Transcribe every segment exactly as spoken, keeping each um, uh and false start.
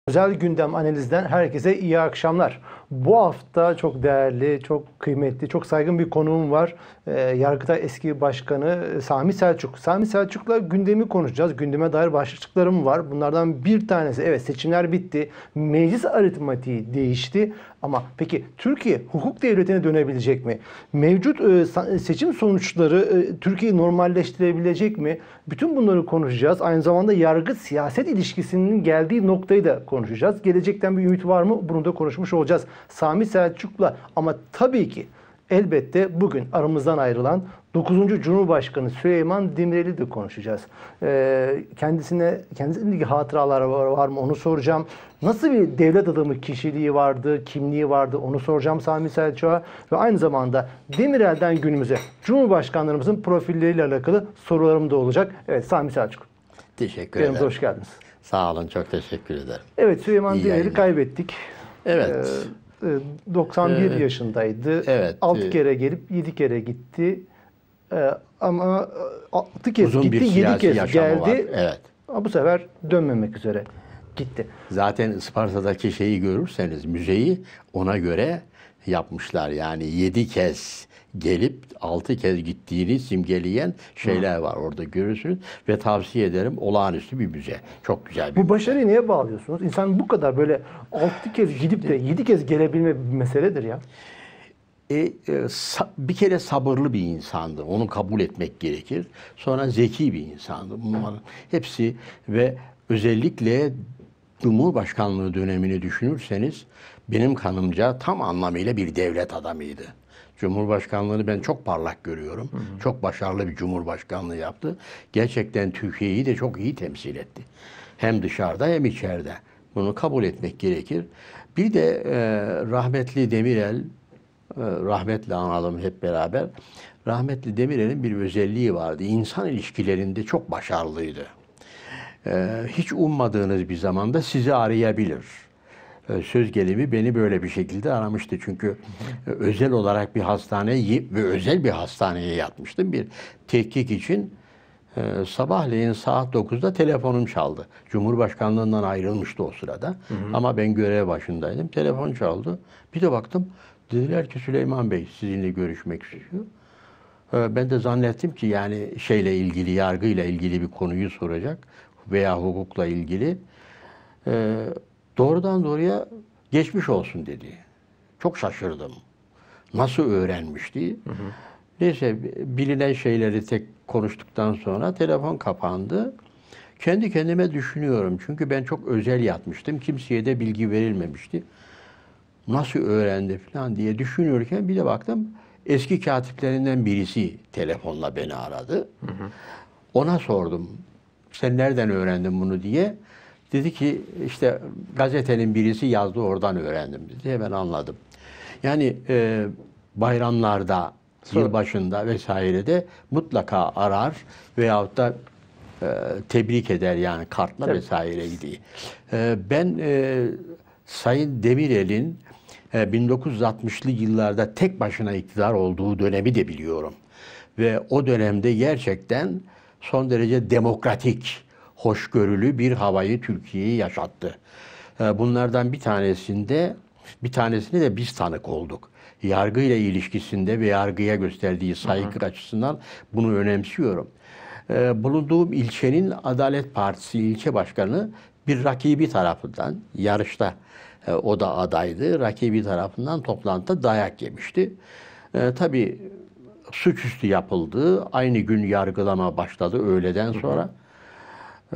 Özel gündem analizden herkese iyi akşamlar. Bu hafta çok değerli, çok kıymetli, çok saygın bir konuğum var. Ee, Yargıtay eski başkanı Sami Selçuk. Sami Selçuk'la gündemi konuşacağız. Gündeme dair başlıklarım var. Bunlardan bir tanesi, evet, seçimler bitti. Meclis aritmatiği değişti. Ama peki Türkiye hukuk devletine dönebilecek mi? Mevcut e, seçim sonuçları e, Türkiye'yi normalleştirebilecek mi? Bütün bunları konuşacağız. Aynı zamanda yargı siyaset ilişkisinin geldiği noktayı da konuşacağız. Gelecekten bir ümit var mı? Bunu da konuşmuş olacağız. Sami Selçuk'la, ama tabii ki elbette bugün aramızdan ayrılan dokuzuncu Cumhurbaşkanı Süleyman Demirel'i de konuşacağız. Ee, kendisine kendisine ilgili hatıralar var, var mı onu soracağım. Nasıl bir devlet adamı kişiliği vardı, kimliği vardı onu soracağım Sami Selçuk'a. Ve aynı zamanda Demirel'den günümüze Cumhurbaşkanlarımızın profilleriyle alakalı sorularım da olacak. Evet, Sami Selçuk. Teşekkür Yerimize ederim. hoş geldiniz. Sağ olun, çok teşekkür ederim. Evet, Süleyman İyi Demirel'i yayınlar. kaybettik. Evet. Ee, doksan bir Ee, yaşındaydı. evet. altı kere gelip yedi kere gitti. Ee, ama altı kez Uzun gitti, bir yedi siyasi kez yaşamı geldi. var. Evet. Ama bu sefer dönmemek üzere gitti. Zaten Isparta'daki şeyi görürseniz, müzeyi ona göre yapmışlar. Yani yedi kez gelip altı kez gittiğini simgeleyen şeyler var orada, görürsünüz. Ve tavsiye ederim, olağanüstü bir müze. Çok güzel bir Bu müze. başarıyı neye bağlıyorsunuz? İnsan bu kadar böyle altı kez gidip de yedi kez gelebilme bir meseledir ya. E, e, sa- bir kere sabırlı bir insandı. Onu kabul etmek gerekir. Sonra zeki bir insandı. Bunların hepsi ve özellikle Cumhurbaşkanlığı dönemini düşünürseniz benim kanımca tam anlamıyla bir devlet adamıydı. Cumhurbaşkanlığını ben çok parlak görüyorum. Hı hı. Çok başarılı bir cumhurbaşkanlığı yaptı. Gerçekten Türkiye'yi de çok iyi temsil etti. Hem dışarıda hem içeride. Bunu kabul etmek gerekir. Bir de e, rahmetli Demirel, rahmetle analım hep beraber. Rahmetli Demirel'in bir özelliği vardı. İnsan ilişkilerinde çok başarılıydı. Ee, hiç ummadığınız bir zamanda sizi arayabilir. Ee, söz gelimi beni böyle bir şekilde aramıştı. Çünkü e, özel olarak bir hastaneye ve özel bir hastaneye yatmıştım. Bir tetkik için e, sabahleyin saat dokuzda telefonum çaldı. Cumhurbaşkanlığından ayrılmıştı o sırada. Hı hı. Ama ben görev başındaydım. Telefon çaldı. Bir de baktım. Dediler ki Süleyman Bey sizinle görüşmek istiyor. Ben de zannettim ki yani şeyle ilgili, yargıyla ilgili bir konuyu soracak veya hukukla ilgili. Doğrudan doğruya geçmiş olsun dedi. Çok şaşırdım. Nasıl öğrenmişti? Hı hı. Neyse, bilinen şeyleri tek konuştuktan sonra telefon kapandı. Kendi kendime düşünüyorum. Çünkü ben çok özel yatmıştım. Kimseye de bilgi verilmemişti. Nasıl öğrendi falan diye düşünürken bir de baktım eski katiplerinden birisi telefonla beni aradı. Hı hı. Ona sordum. Sen nereden öğrendin bunu diye. Dedi ki işte gazetenin birisi yazdı, oradan öğrendim dedi. Hemen anladım. Yani e, bayramlarda, Sonra. yılbaşında vesairede mutlaka arar veyahut da e, tebrik eder, yani kartla Tabii. vesaire gidiyor. E, ben e, Sayın Demirel'in bin dokuz yüz altmışlı yıllarda tek başına iktidar olduğu dönemi de biliyorum. Ve o dönemde gerçekten son derece demokratik, hoşgörülü bir havayı Türkiye'yi yaşattı. Bunlardan bir tanesinde, bir tanesini de biz tanık olduk. Yargıyla ilişkisinde ve yargıya gösterdiği saygı hı hı. açısından bunu önemsiyorum. Bulunduğum ilçenin Adalet Partisi ilçe başkanı bir rakibi tarafından yarışta, o da adaydı, rakibi tarafından toplantıda dayak yemişti. E, tabii suçüstü yapıldı. Aynı gün yargılama başladı öğleden sonra. E,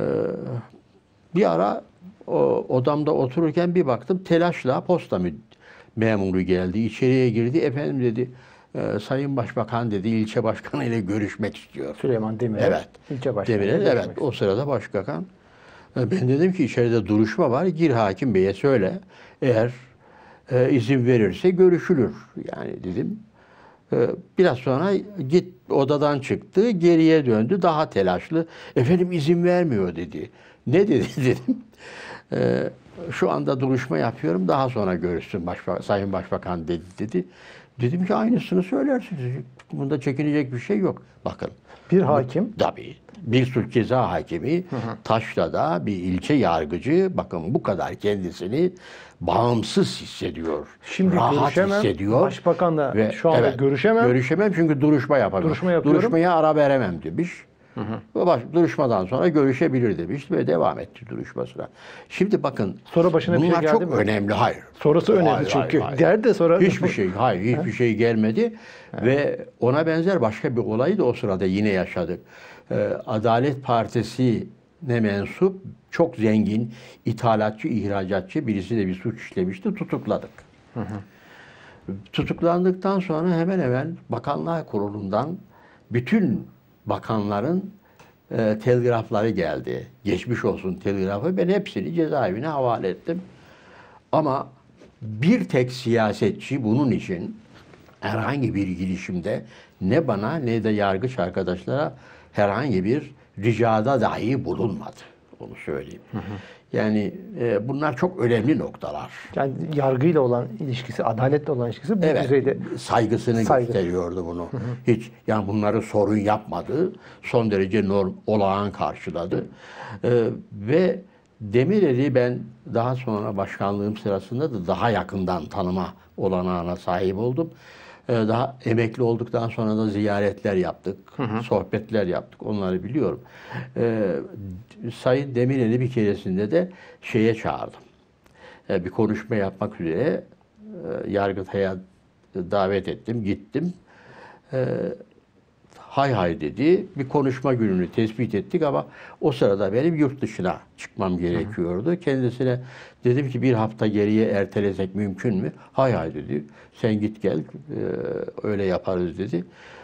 bir ara o, odamda otururken bir baktım telaşla posta memuru geldi. İçeriye girdi. Efendim dedi, e, Sayın Başbakan dedi, ilçe başkanı ile görüşmek istiyor. Süleyman Demirel. Evet. İlçe başkanı. Demirel, evet. O sırada başbakan. Ben dedim ki içeride duruşma var. Gir hakim beye söyle. Eğer e, izin verirse görüşülür. Yani dedim. E, biraz sonra git odadan çıktı. Geriye döndü. Daha telaşlı. Efendim izin vermiyor dedi. Ne dedi dedim. E, şu anda duruşma yapıyorum. Daha sonra görüşsün Başba Sayın Başbakan dedi dedi. Dedim ki aynısını söylersiniz. Bunda çekinecek bir şey yok. Bakın. Bir hakim. Bu, tabii. bir suç ceza hakimi, Taşra'da bir ilçe yargıcı, bakın bu kadar kendisini bağımsız hissediyor. Şimdi rahat görüşemem, hissediyor. başbakanla ve şu anda evet, görüşemem. Görüşemem çünkü duruşma yapamıyorum. Duruşma yapıyorum. Duruşmaya ara veremem demiş. Hı hı. Baş, duruşmadan sonra görüşebilir demiş ve devam etti duruşmasına. Şimdi bakın, sonra başına bir şey geldi çok mi? önemli. Hayır. Sonrası önemli Hayır, çünkü. hayır, hayır. Der de sonra... Hiçbir şey, hayır hiçbir şey gelmedi. Ve ona benzer başka bir olayı da o sırada yine yaşadık. Ee, Adalet Partisi'ne mensup çok zengin ithalatçı, ihracatçı birisi de bir suç işlemişti. Tutukladık. Hı hı. Tutuklandıktan sonra hemen hemen Bakanlar Kurulu'ndan bütün bakanların e, telgrafları geldi. Geçmiş olsun telgrafı. Ben hepsini cezaevine havale ettim. Ama bir tek siyasetçi bunun için herhangi bir girişimde ne bana ne de yargıç arkadaşlara herhangi bir ricada dahi bulunmadı. Onu söyleyeyim. Hı hı. Yani e, bunlar çok önemli noktalar. Yani yargıyla olan ilişkisi, adaletle olan ilişkisi bu evet, düzeyde. Saygısını Saygı. gösteriyordu bunu. Hı hı. Hiç yani bunları sorun yapmadı. Son derece norm, olağan karşıladı. E, ve Demirel'i ben daha sonra başkanlığım sırasında da daha yakından tanıma olanağına sahip oldum. Daha emekli olduktan sonra da ziyaretler yaptık, hı hı. sohbetler yaptık. Onları biliyorum. Ee, Sayın Demirel'i bir keresinde de şeye çağırdım. Ee, bir konuşma yapmak üzere e, Yargıtay'a davet ettim, gittim. Ee, hay hay dedi. Bir konuşma gününü tespit ettik ama o sırada benim yurt dışına çıkmam gerekiyordu. Hı. Kendisine dedim ki bir hafta geriye ertelesek mümkün mü? Hay hay dedi. Sen git gel, öyle yaparız dedi.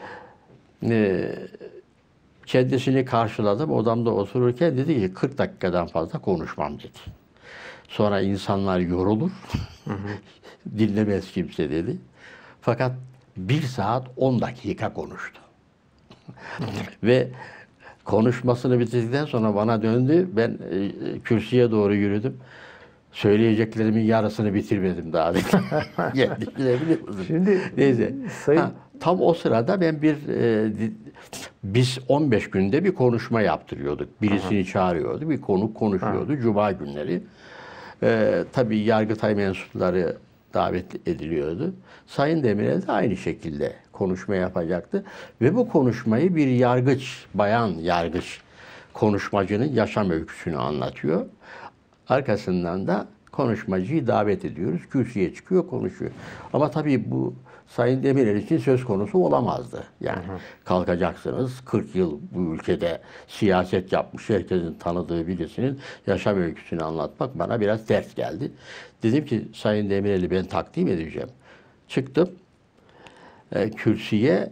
Kendisini karşıladım. Odamda otururken dedi ki kırk dakikadan fazla konuşmam dedi. Sonra insanlar yorulur. Hı hı. Dinlemez kimse dedi. Fakat bir saat on dakika konuştu. Ve konuşmasını bitirdikten sonra bana döndü. Ben e, kürsüye doğru yürüdüm. Söyleyeceklerimin yarısını bitirmedim daha. Biliyor musun? Şimdi neyse. Sayın... Ha, tam o sırada ben bir e, biz on beş günde bir konuşma yaptırıyorduk. Birisini Aha. çağırıyordu. Bir konuk konuşuyordu. Aha. Cuma günleri. E, tabii Yargıtay mensupları davet ediliyordu. Sayın Demirel de aynı şekilde konuşma yapacaktı. Ve bu konuşmayı bir yargıç, bayan yargıç konuşmacının yaşam öyküsünü anlatıyor. Arkasından da konuşmacıyı davet ediyoruz. Kürsüye çıkıyor, konuşuyor. Ama tabii bu Sayın Demirel için söz konusu olamazdı. Yani hı hı. kalkacaksınız, kırk yıl bu ülkede siyaset yapmış, herkesin tanıdığı birisinin yaşam öyküsünü anlatmak bana biraz ters geldi. Dedim ki Sayın Demirel'i ben takdim edeceğim. Çıktım, e, kürsüye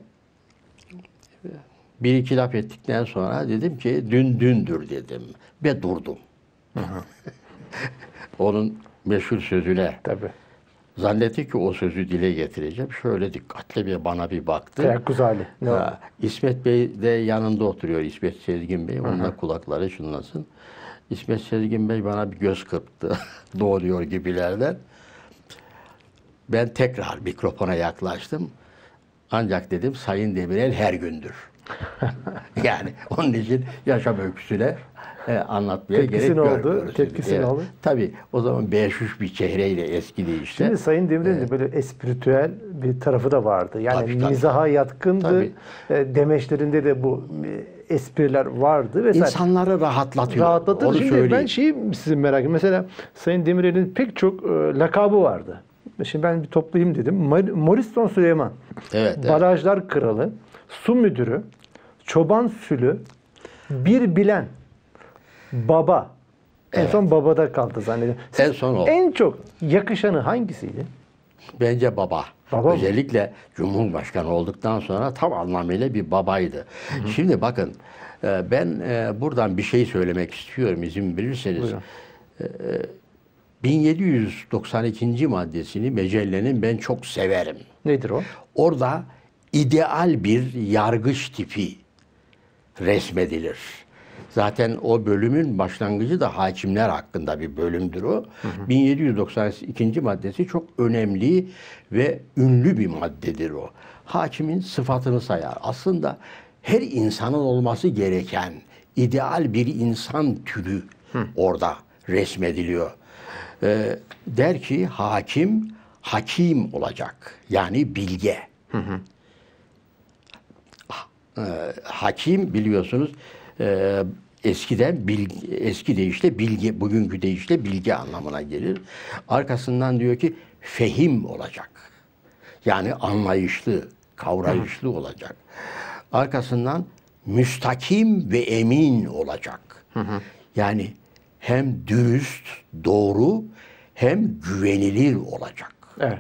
bir iki laf ettikten sonra dedim ki dün dündür dedim ve durdum. Hı hı. Onun meşhur sözüne. Tabii. Zannetti ki o sözü dile getireceğim. Şöyle dikkatli bir bana bir baktı. Teyakkuz hali. Ha, İsmet Bey de yanında oturuyor. İsmet Sezgin Bey. Onun da kulakları çınlasın. İsmet Sezgin Bey bana bir göz kırptı. Doğruyor gibilerden. Ben tekrar mikrofona yaklaştım. Ancak dedim Sayın Demirel her gündür. Yani onun için yaşam öyküsüne e, anlatmaya Tepkisi gerek ne görmüyoruz. oldu? Tepkisi evet. ne oldu? Tabii o zaman beşuş bir çehreyle eski deyişle. Şimdi Sayın Demirel'in evet. böyle espiritüel bir tarafı da vardı. Yani tabii, tabii. mizaha yatkındı. Tabii. Demeçlerinde de bu espriler vardı vesaire. İnsanları rahatlatıyor. Rahatlatır. Onu Şimdi söyleyeyim. ben şeyi sizin merak ediyorum. Mesela Sayın Demirel'in pek çok e, lakabı vardı. Şimdi ben bir toplayayım dedim. Moriston Süleyman. Evet, evet. Barajlar Kralı, Su Müdürü, Çoban Sülü, Bir Bilen, Baba. En evet. son babada kaldı zannediyorum. Siz en son o. En çok yakışanı hangisiydi? Bence baba. Baba Özellikle mı? Cumhurbaşkanı olduktan sonra tam anlamıyla bir babaydı. Hı hı. Şimdi bakın ben buradan bir şey söylemek istiyorum izin verirseniz. Buyurun. bin yedi yüz doksan ikinci maddesini Mecelle'nin ben çok severim. Nedir o? Orada ideal bir yargıç tipi resmedilir. Zaten o bölümün başlangıcı da hakimler hakkında bir bölümdür o. Hı hı. bin yedi yüz doksan ikinci maddesi çok önemli ve ünlü bir maddedir o. Hakimin sıfatını sayar. Aslında her insanın olması gereken ideal bir insan türü orada resmediliyor. Ee, der ki hakim, hakim olacak. Yani bilge. Hı hı. Ee, hakim biliyorsunuz e, eskiden bilgi, eski deyişle bilge, bugünkü deyişle bilge anlamına gelir. Arkasından diyor ki fehim olacak. Yani anlayışlı, kavrayışlı hı hı. olacak. Arkasından müstakim ve emin olacak. Hı hı. Yani hem dürüst, doğru hem güvenilir olacak. Evet.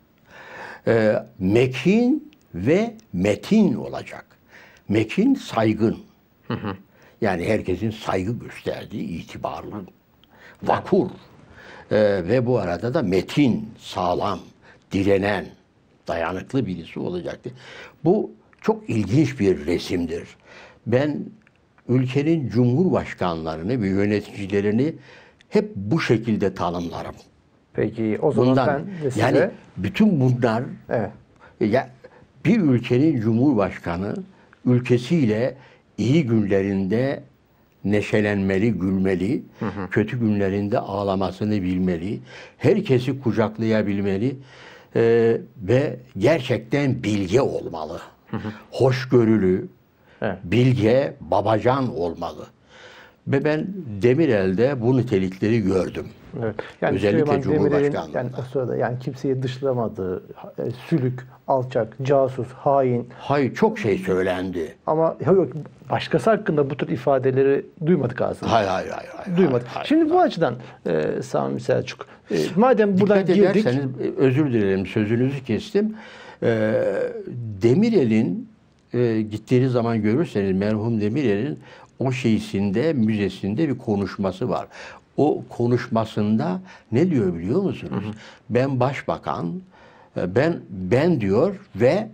Ee, mekin ve metin olacak. Mekin saygın. Hı hı. Yani herkesin saygı gösterdiği, itibarlı, vakur. Ee, ve bu arada da metin, sağlam, direnen, dayanıklı birisi olacaktı. Bu çok ilginç bir resimdir. Ben ülkenin cumhurbaşkanlarını ve yöneticilerini hep bu şekilde tanımlarım. Peki o zaman Bundan, ben de size... Yani bütün bunlar evet. ya, bir ülkenin cumhurbaşkanı ülkesiyle iyi günlerinde neşelenmeli, gülmeli, hı hı. kötü günlerinde ağlamasını bilmeli, herkesi kucaklayabilmeli e, ve gerçekten bilge olmalı. Hı hı. Hoşgörülü, evet. bilge, babacan olmalı. Ve ben Demirel'de bu nitelikleri gördüm. Evet. Yani özellikle Cumhurbaşkanlığında. Yani o sırada yani kimseyi dışlamadığı, e, sülük, alçak, casus, hain. Hayır, çok şey söylendi. Ama yok, başkası hakkında bu tür ifadeleri duymadık aslında. Hayır, hayır, hayır. hayır duymadık. Hayır, Şimdi hayır, bu açıdan e, Sami Selçuk, e, madem buradan Dikkat girdik. ederseniz, özür dilerim sözünüzü kestim. E, Demirel'in e, gittiğiniz zaman görürseniz merhum Demirel'in o şeysinde, müzesinde bir konuşması var. O konuşmasında ne diyor biliyor musunuz? Hı hı. Ben başbakan, ben ben diyor ve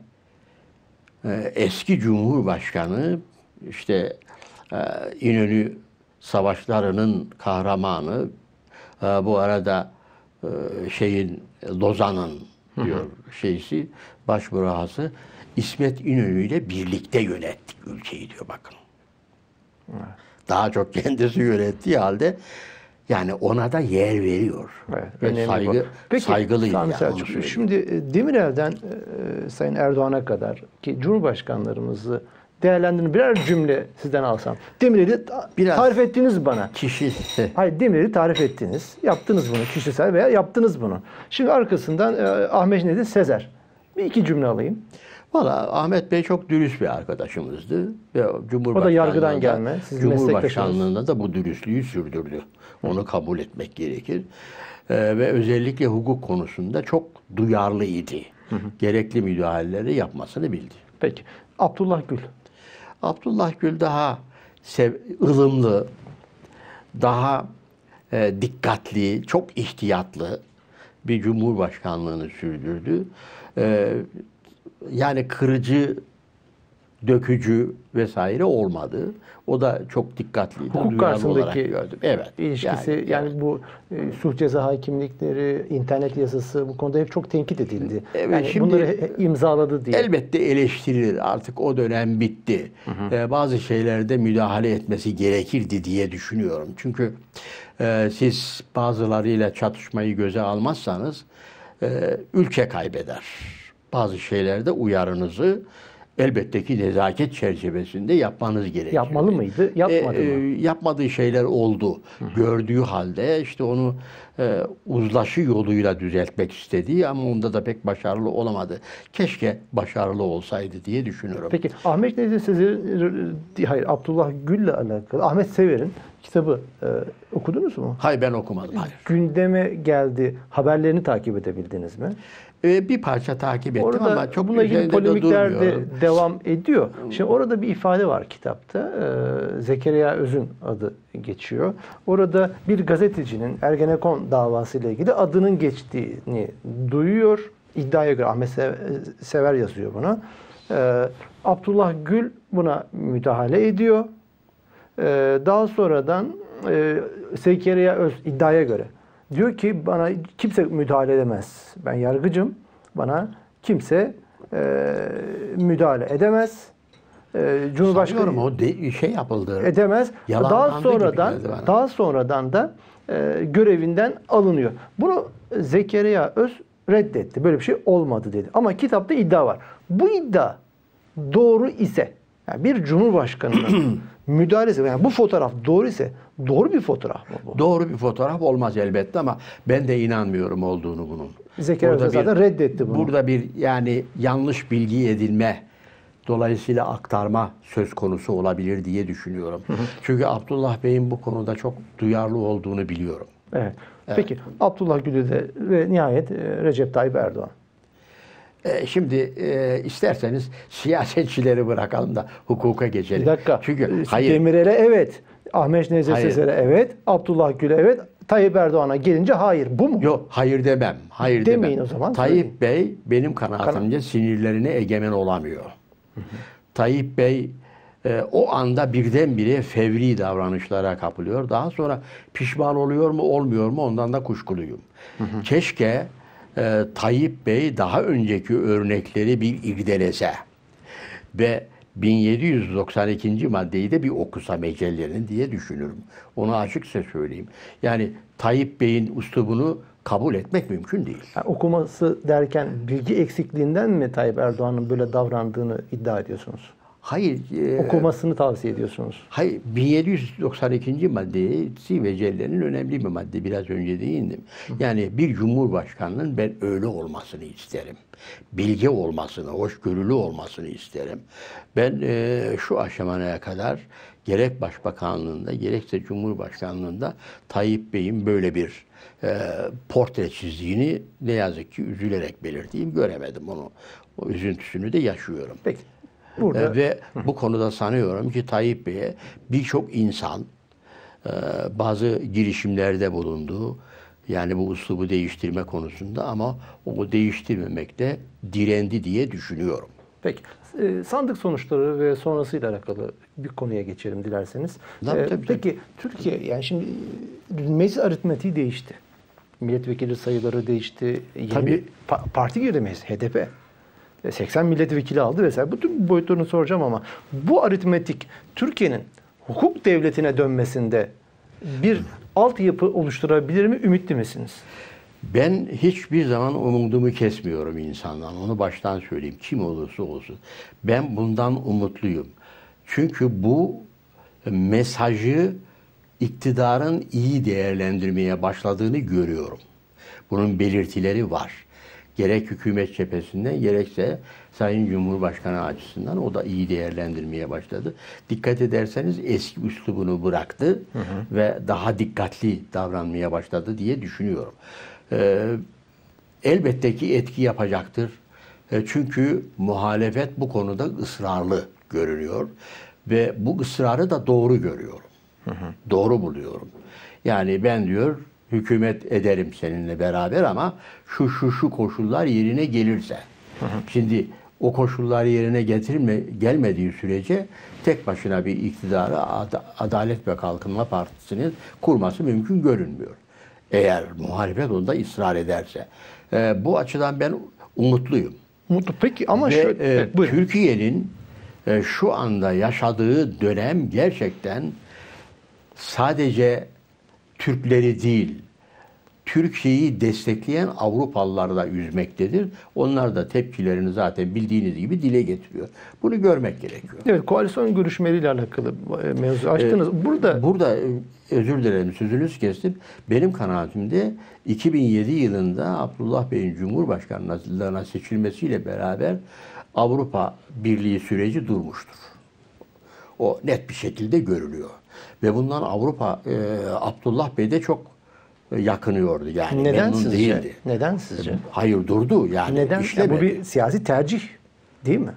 e, eski Cumhurbaşkanı işte e, İnönü savaşlarının kahramanı, e, bu arada e, şeyin Lozan'ın diyor hı hı. şeysi başburası İsmet İnönü ile birlikte yönettik ülkeyi diyor bakın. Evet. Daha çok kendisi yönettiği halde yani ona da yer veriyor. Evet, ve saygı, Peki, saygılıydı. Sami Yani, Selçuk, şimdi Demirel'den e, Sayın Erdoğan'a kadar ki Cumhurbaşkanlarımızı değerlendirin, birer cümle sizden alsam. Demirel'i biraz tarif ettiniz bana. Kişi. Hayır, Demirel'i tarif ettiniz. Yaptınız bunu kişisel veya yaptınız bunu. Şimdi arkasından e, Ahmet Nedim Sezer. Bir iki cümle alayım. Valla Ahmet Bey çok dürüst bir arkadaşımızdı. Ve o da yargıdan gelme. Cumhurbaşkanlığında da bu dürüstlüğü sürdürdü. Onu kabul etmek gerekir. Ee, ve özellikle hukuk konusunda çok duyarlıydı. Hı hı. Gerekli müdahaleleri yapmasını bildi. Peki. Abdullah Gül. Abdullah Gül daha sev, ılımlı, daha e, dikkatli, çok ihtiyatlı bir cumhurbaşkanlığını sürdürdü. E, yani kırıcı, dökücü vesaire olmadı. O da çok dikkatli. Hukuk karşısındaki gördüm. Evet. ilişkisi yani, yani evet. bu e, sulh ceza hakimlikleri, internet yasası bu konuda hep çok tenkit edildi. Evet, yani şimdi bunları imzaladı diye. Elbette eleştirilir. Artık o dönem bitti. Hı hı. Ee, bazı şeylerde müdahale etmesi gerekirdi diye düşünüyorum. Çünkü e, siz bazılarıyla çatışmayı göze almazsanız e, ülke kaybeder. Bazı şeylerde uyarınızı elbette ki nezaket çerçevesinde yapmanız gerekiyor. Yapmalı mıydı? Yapmadı e, mı? E, yapmadığı şeyler oldu. Hı hı. Gördüğü halde işte onu e, uzlaşı yoluyla düzeltmek istedi ama onda da pek başarılı olamadı. Keşke başarılı olsaydı diye düşünüyorum. Peki Ahmet Nedim Sezer'in, hayır Abdullah Gül'le alakalı Ahmet Sever'in kitabı e, okudunuz mu? Hayır, ben okumadım. Hayır. Gündeme geldi. Haberlerini takip edebildiniz mi? Ee, bir parça takip ettim orada ama çok bununla ilgili polemikler de durmuyorum. devam ediyor. Şimdi orada bir ifade var kitapta. Ee, Zekeriya Öz'ün adı geçiyor. Orada bir gazetecinin Ergenekon davası ile ilgili adının geçtiğini duyuyor. İddiaya göre Ahmet Sever yazıyor bunu. Ee, Abdullah Gül buna müdahale ediyor. Ee, daha sonradan e, Zekeriya Öz iddiaya göre diyor ki bana kimse müdahale edemez. Ben yargıcım. Bana kimse e, müdahale edemez. e, Cumhurbaşkanı Sanıyorum o de, şey yapıldı. edemez. Daha Yalanlandı gibi sonradan geldi bana. daha sonradan da e, görevinden alınıyor. Bunu Zekeriya Öz reddetti. Böyle bir şey olmadı dedi. Ama kitapta iddia var. Bu iddia doğru ise, yani bir cumhurbaşkanının müdahalesi, yani bu fotoğraf doğru ise doğru bir fotoğraf mı bu? Doğru bir fotoğraf olmaz elbette ama ben de inanmıyorum olduğunu bunun. Zekeriya Öz zaten reddetti bunu. Burada bir yani yanlış bilgi edilme, dolayısıyla aktarma söz konusu olabilir diye düşünüyorum. Hı hı. Çünkü Abdullah Bey'in bu konuda çok duyarlı olduğunu biliyorum. Evet. Evet. Peki Abdullah Gül'ü de ve nihayet Recep Tayyip Erdoğan. E, şimdi e, isterseniz siyasetçileri bırakalım da hukuka geçelim. Bir dakika. Çünkü hayır. Demirel'e evet, Ahmet Necdet Sezer'e evet, Abdullah Gül'e evet, Tayyip Erdoğan'a gelince hayır. Bu mu? Yok, hayır demem. Hayır Demeyin demem. o zaman. Tayyip Bey benim kanaatimce Kana sinirlerine egemen olamıyor. Hı hı. Tayyip Bey e, o anda birdenbire fevri davranışlara kapılıyor. Daha sonra pişman oluyor mu olmuyor mu ondan da kuşkuluyum. Hı hı. Keşke e, Tayyip Bey daha önceki örnekleri bir irdelese ve bin yedi yüz doksan ikinci maddeyi de bir okusa mecellerini diye düşünürüm. Onu açıkça söyleyeyim. Yani Tayyip Bey'in üslubunu kabul etmek mümkün değil. Yani okuması derken bilgi eksikliğinden mi Tayyip Erdoğan'ın böyle davrandığını iddia ediyorsunuz? Hayır. E, Okumasını tavsiye ediyorsunuz. Hayır. bin yedi yüz doksan ikinci maddesi ve cellenin önemli bir madde. Biraz önce değindim. Yani bir cumhurbaşkanının ben öyle olmasını isterim. Bilge olmasını, hoşgörülü olmasını isterim. Ben e, şu aşamaya kadar gerek Başbakanlığında gerekse Cumhurbaşkanlığında Tayyip Bey'in böyle bir e, portre çizdiğini ne yazık ki üzülerek belirteyim. Göremedim onu. O üzüntüsünü de yaşıyorum. Peki. Burada. Ve bu konuda sanıyorum ki Tayyip Bey'e birçok insan bazı girişimlerde bulundu. Yani bu üslubu değiştirme konusunda ama o değiştirmemekte direndi diye düşünüyorum. Peki. Sandık sonuçları ve sonrasıyla alakalı bir konuya geçelim dilerseniz. Tabii, tabii, Peki tabii. Türkiye, yani şimdi meclis aritmetiği değişti. Milletvekili sayıları değişti. Yeni Tabii. bir parti girdi meclis, H D P. seksen milletvekili aldı vesaire. Bütün boyutlarını soracağım ama bu aritmetik Türkiye'nin hukuk devletine dönmesinde bir altyapı oluşturabilir mi? Ümitli misiniz? Ben hiçbir zaman umudumu kesmiyorum insandan. Onu baştan söyleyeyim. Kim olursa olsun. Ben bundan umutluyum. Çünkü bu mesajı iktidarın iyi değerlendirmeye başladığını görüyorum. Bunun belirtileri var. Gerek hükümet cephesinden gerekse Sayın Cumhurbaşkanı açısından o da iyi değerlendirmeye başladı. Dikkat ederseniz eski üslubunu bıraktı hı hı. ve daha dikkatli davranmaya başladı diye düşünüyorum. Ee, elbette ki etki yapacaktır. E, çünkü muhalefet bu konuda ısrarlı görünüyor ve bu ısrarı da doğru görüyorum. Hı hı. Doğru buluyorum. Yani ben diyor hükümet ederim seninle beraber ama şu şu şu koşullar yerine gelirse. Hı hı. Şimdi o koşullar yerine getirilme gelmediği sürece tek başına bir iktidarı Ad- Adalet ve Kalkınma Partisi'nin kurması mümkün görünmüyor. Eğer muhalefet onda ısrar ederse. Ee, bu açıdan ben umutluyum. Mutlu. Peki ama ve, şöyle, e, Türkiye'nin e, şu anda yaşadığı dönem gerçekten sadece Türkleri değil, Türkiye'yi destekleyen Avrupalılar da üzmektedir. Onlar da tepkilerini zaten bildiğiniz gibi dile getiriyor. Bunu görmek gerekiyor. Evet, koalisyon görüşmeleriyle alakalı mevzu açtınız. Ee, burada burada özür dilerim sözünüzü kestim. Benim kanaatimde iki bin yedi yılında Abdullah Bey'in Cumhurbaşkanlığına seçilmesiyle beraber Avrupa Birliği süreci durmuştur. O net bir şekilde görülüyor. Ve bundan Avrupa e, Abdullah Bey de çok yakınıyordu yani. Neden memnun sizce? değildi. Neden sizce? Hayır durdu yani. Neden? Ya bu bir siyasi tercih değil mi?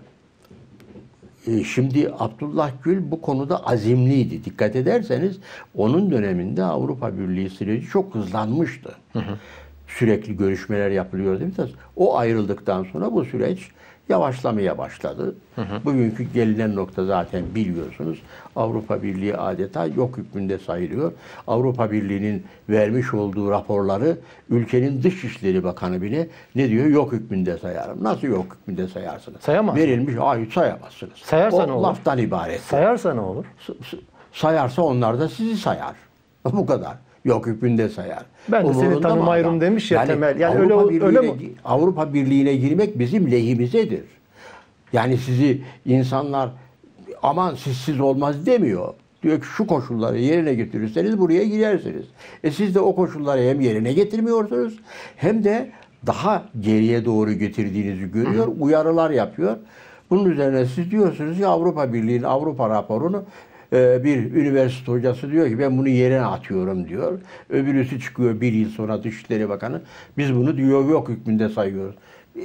E, şimdi Abdullah Gül bu konuda azimliydi. Dikkat ederseniz onun döneminde Avrupa Birliği süreci çok hızlanmıştı. Hı hı. Sürekli görüşmeler yapılıyordu. O ayrıldıktan sonra bu süreç yavaşlamaya başladı. Hı hı. Bugünkü gelinen nokta zaten biliyorsunuz. Avrupa Birliği adeta yok hükmünde sayılıyor. Avrupa Birliği'nin vermiş olduğu raporları ülkenin Dışişleri Bakanı bile ne diyor? Yok hükmünde sayarım. Nasıl yok hükmünde sayarsınız? Sayamaz. Verilmiş, hayır sayamazsınız. Sayarsa o ne olur? laftan ibaret. Sayarsa ne olur? Sayarsa onlar da sizi sayar. Bu kadar. Yok hükmünde sayar. Ben de seni tanımayırım demiş ya yani, Temel. Yani öyle, öyle mi? Avrupa Birliği'ne girmek bizim lehimizedir. Yani sizi insanlar aman sizsiz olmaz demiyor. Diyor ki şu koşulları yerine getirirseniz buraya girersiniz. E siz de o koşulları hem yerine getirmiyorsunuz hem de daha geriye doğru getirdiğinizi görüyor. Hı. Uyarılar yapıyor. Bunun üzerine siz diyorsunuz ki Avrupa Birliği'nin Avrupa raporunu bir üniversite hocası diyor ki ben bunu yerine atıyorum diyor. Öbürüsü çıkıyor bir yıl sonra Dışişleri Bakanı. Biz bunu diyor yok hükmünde sayıyoruz.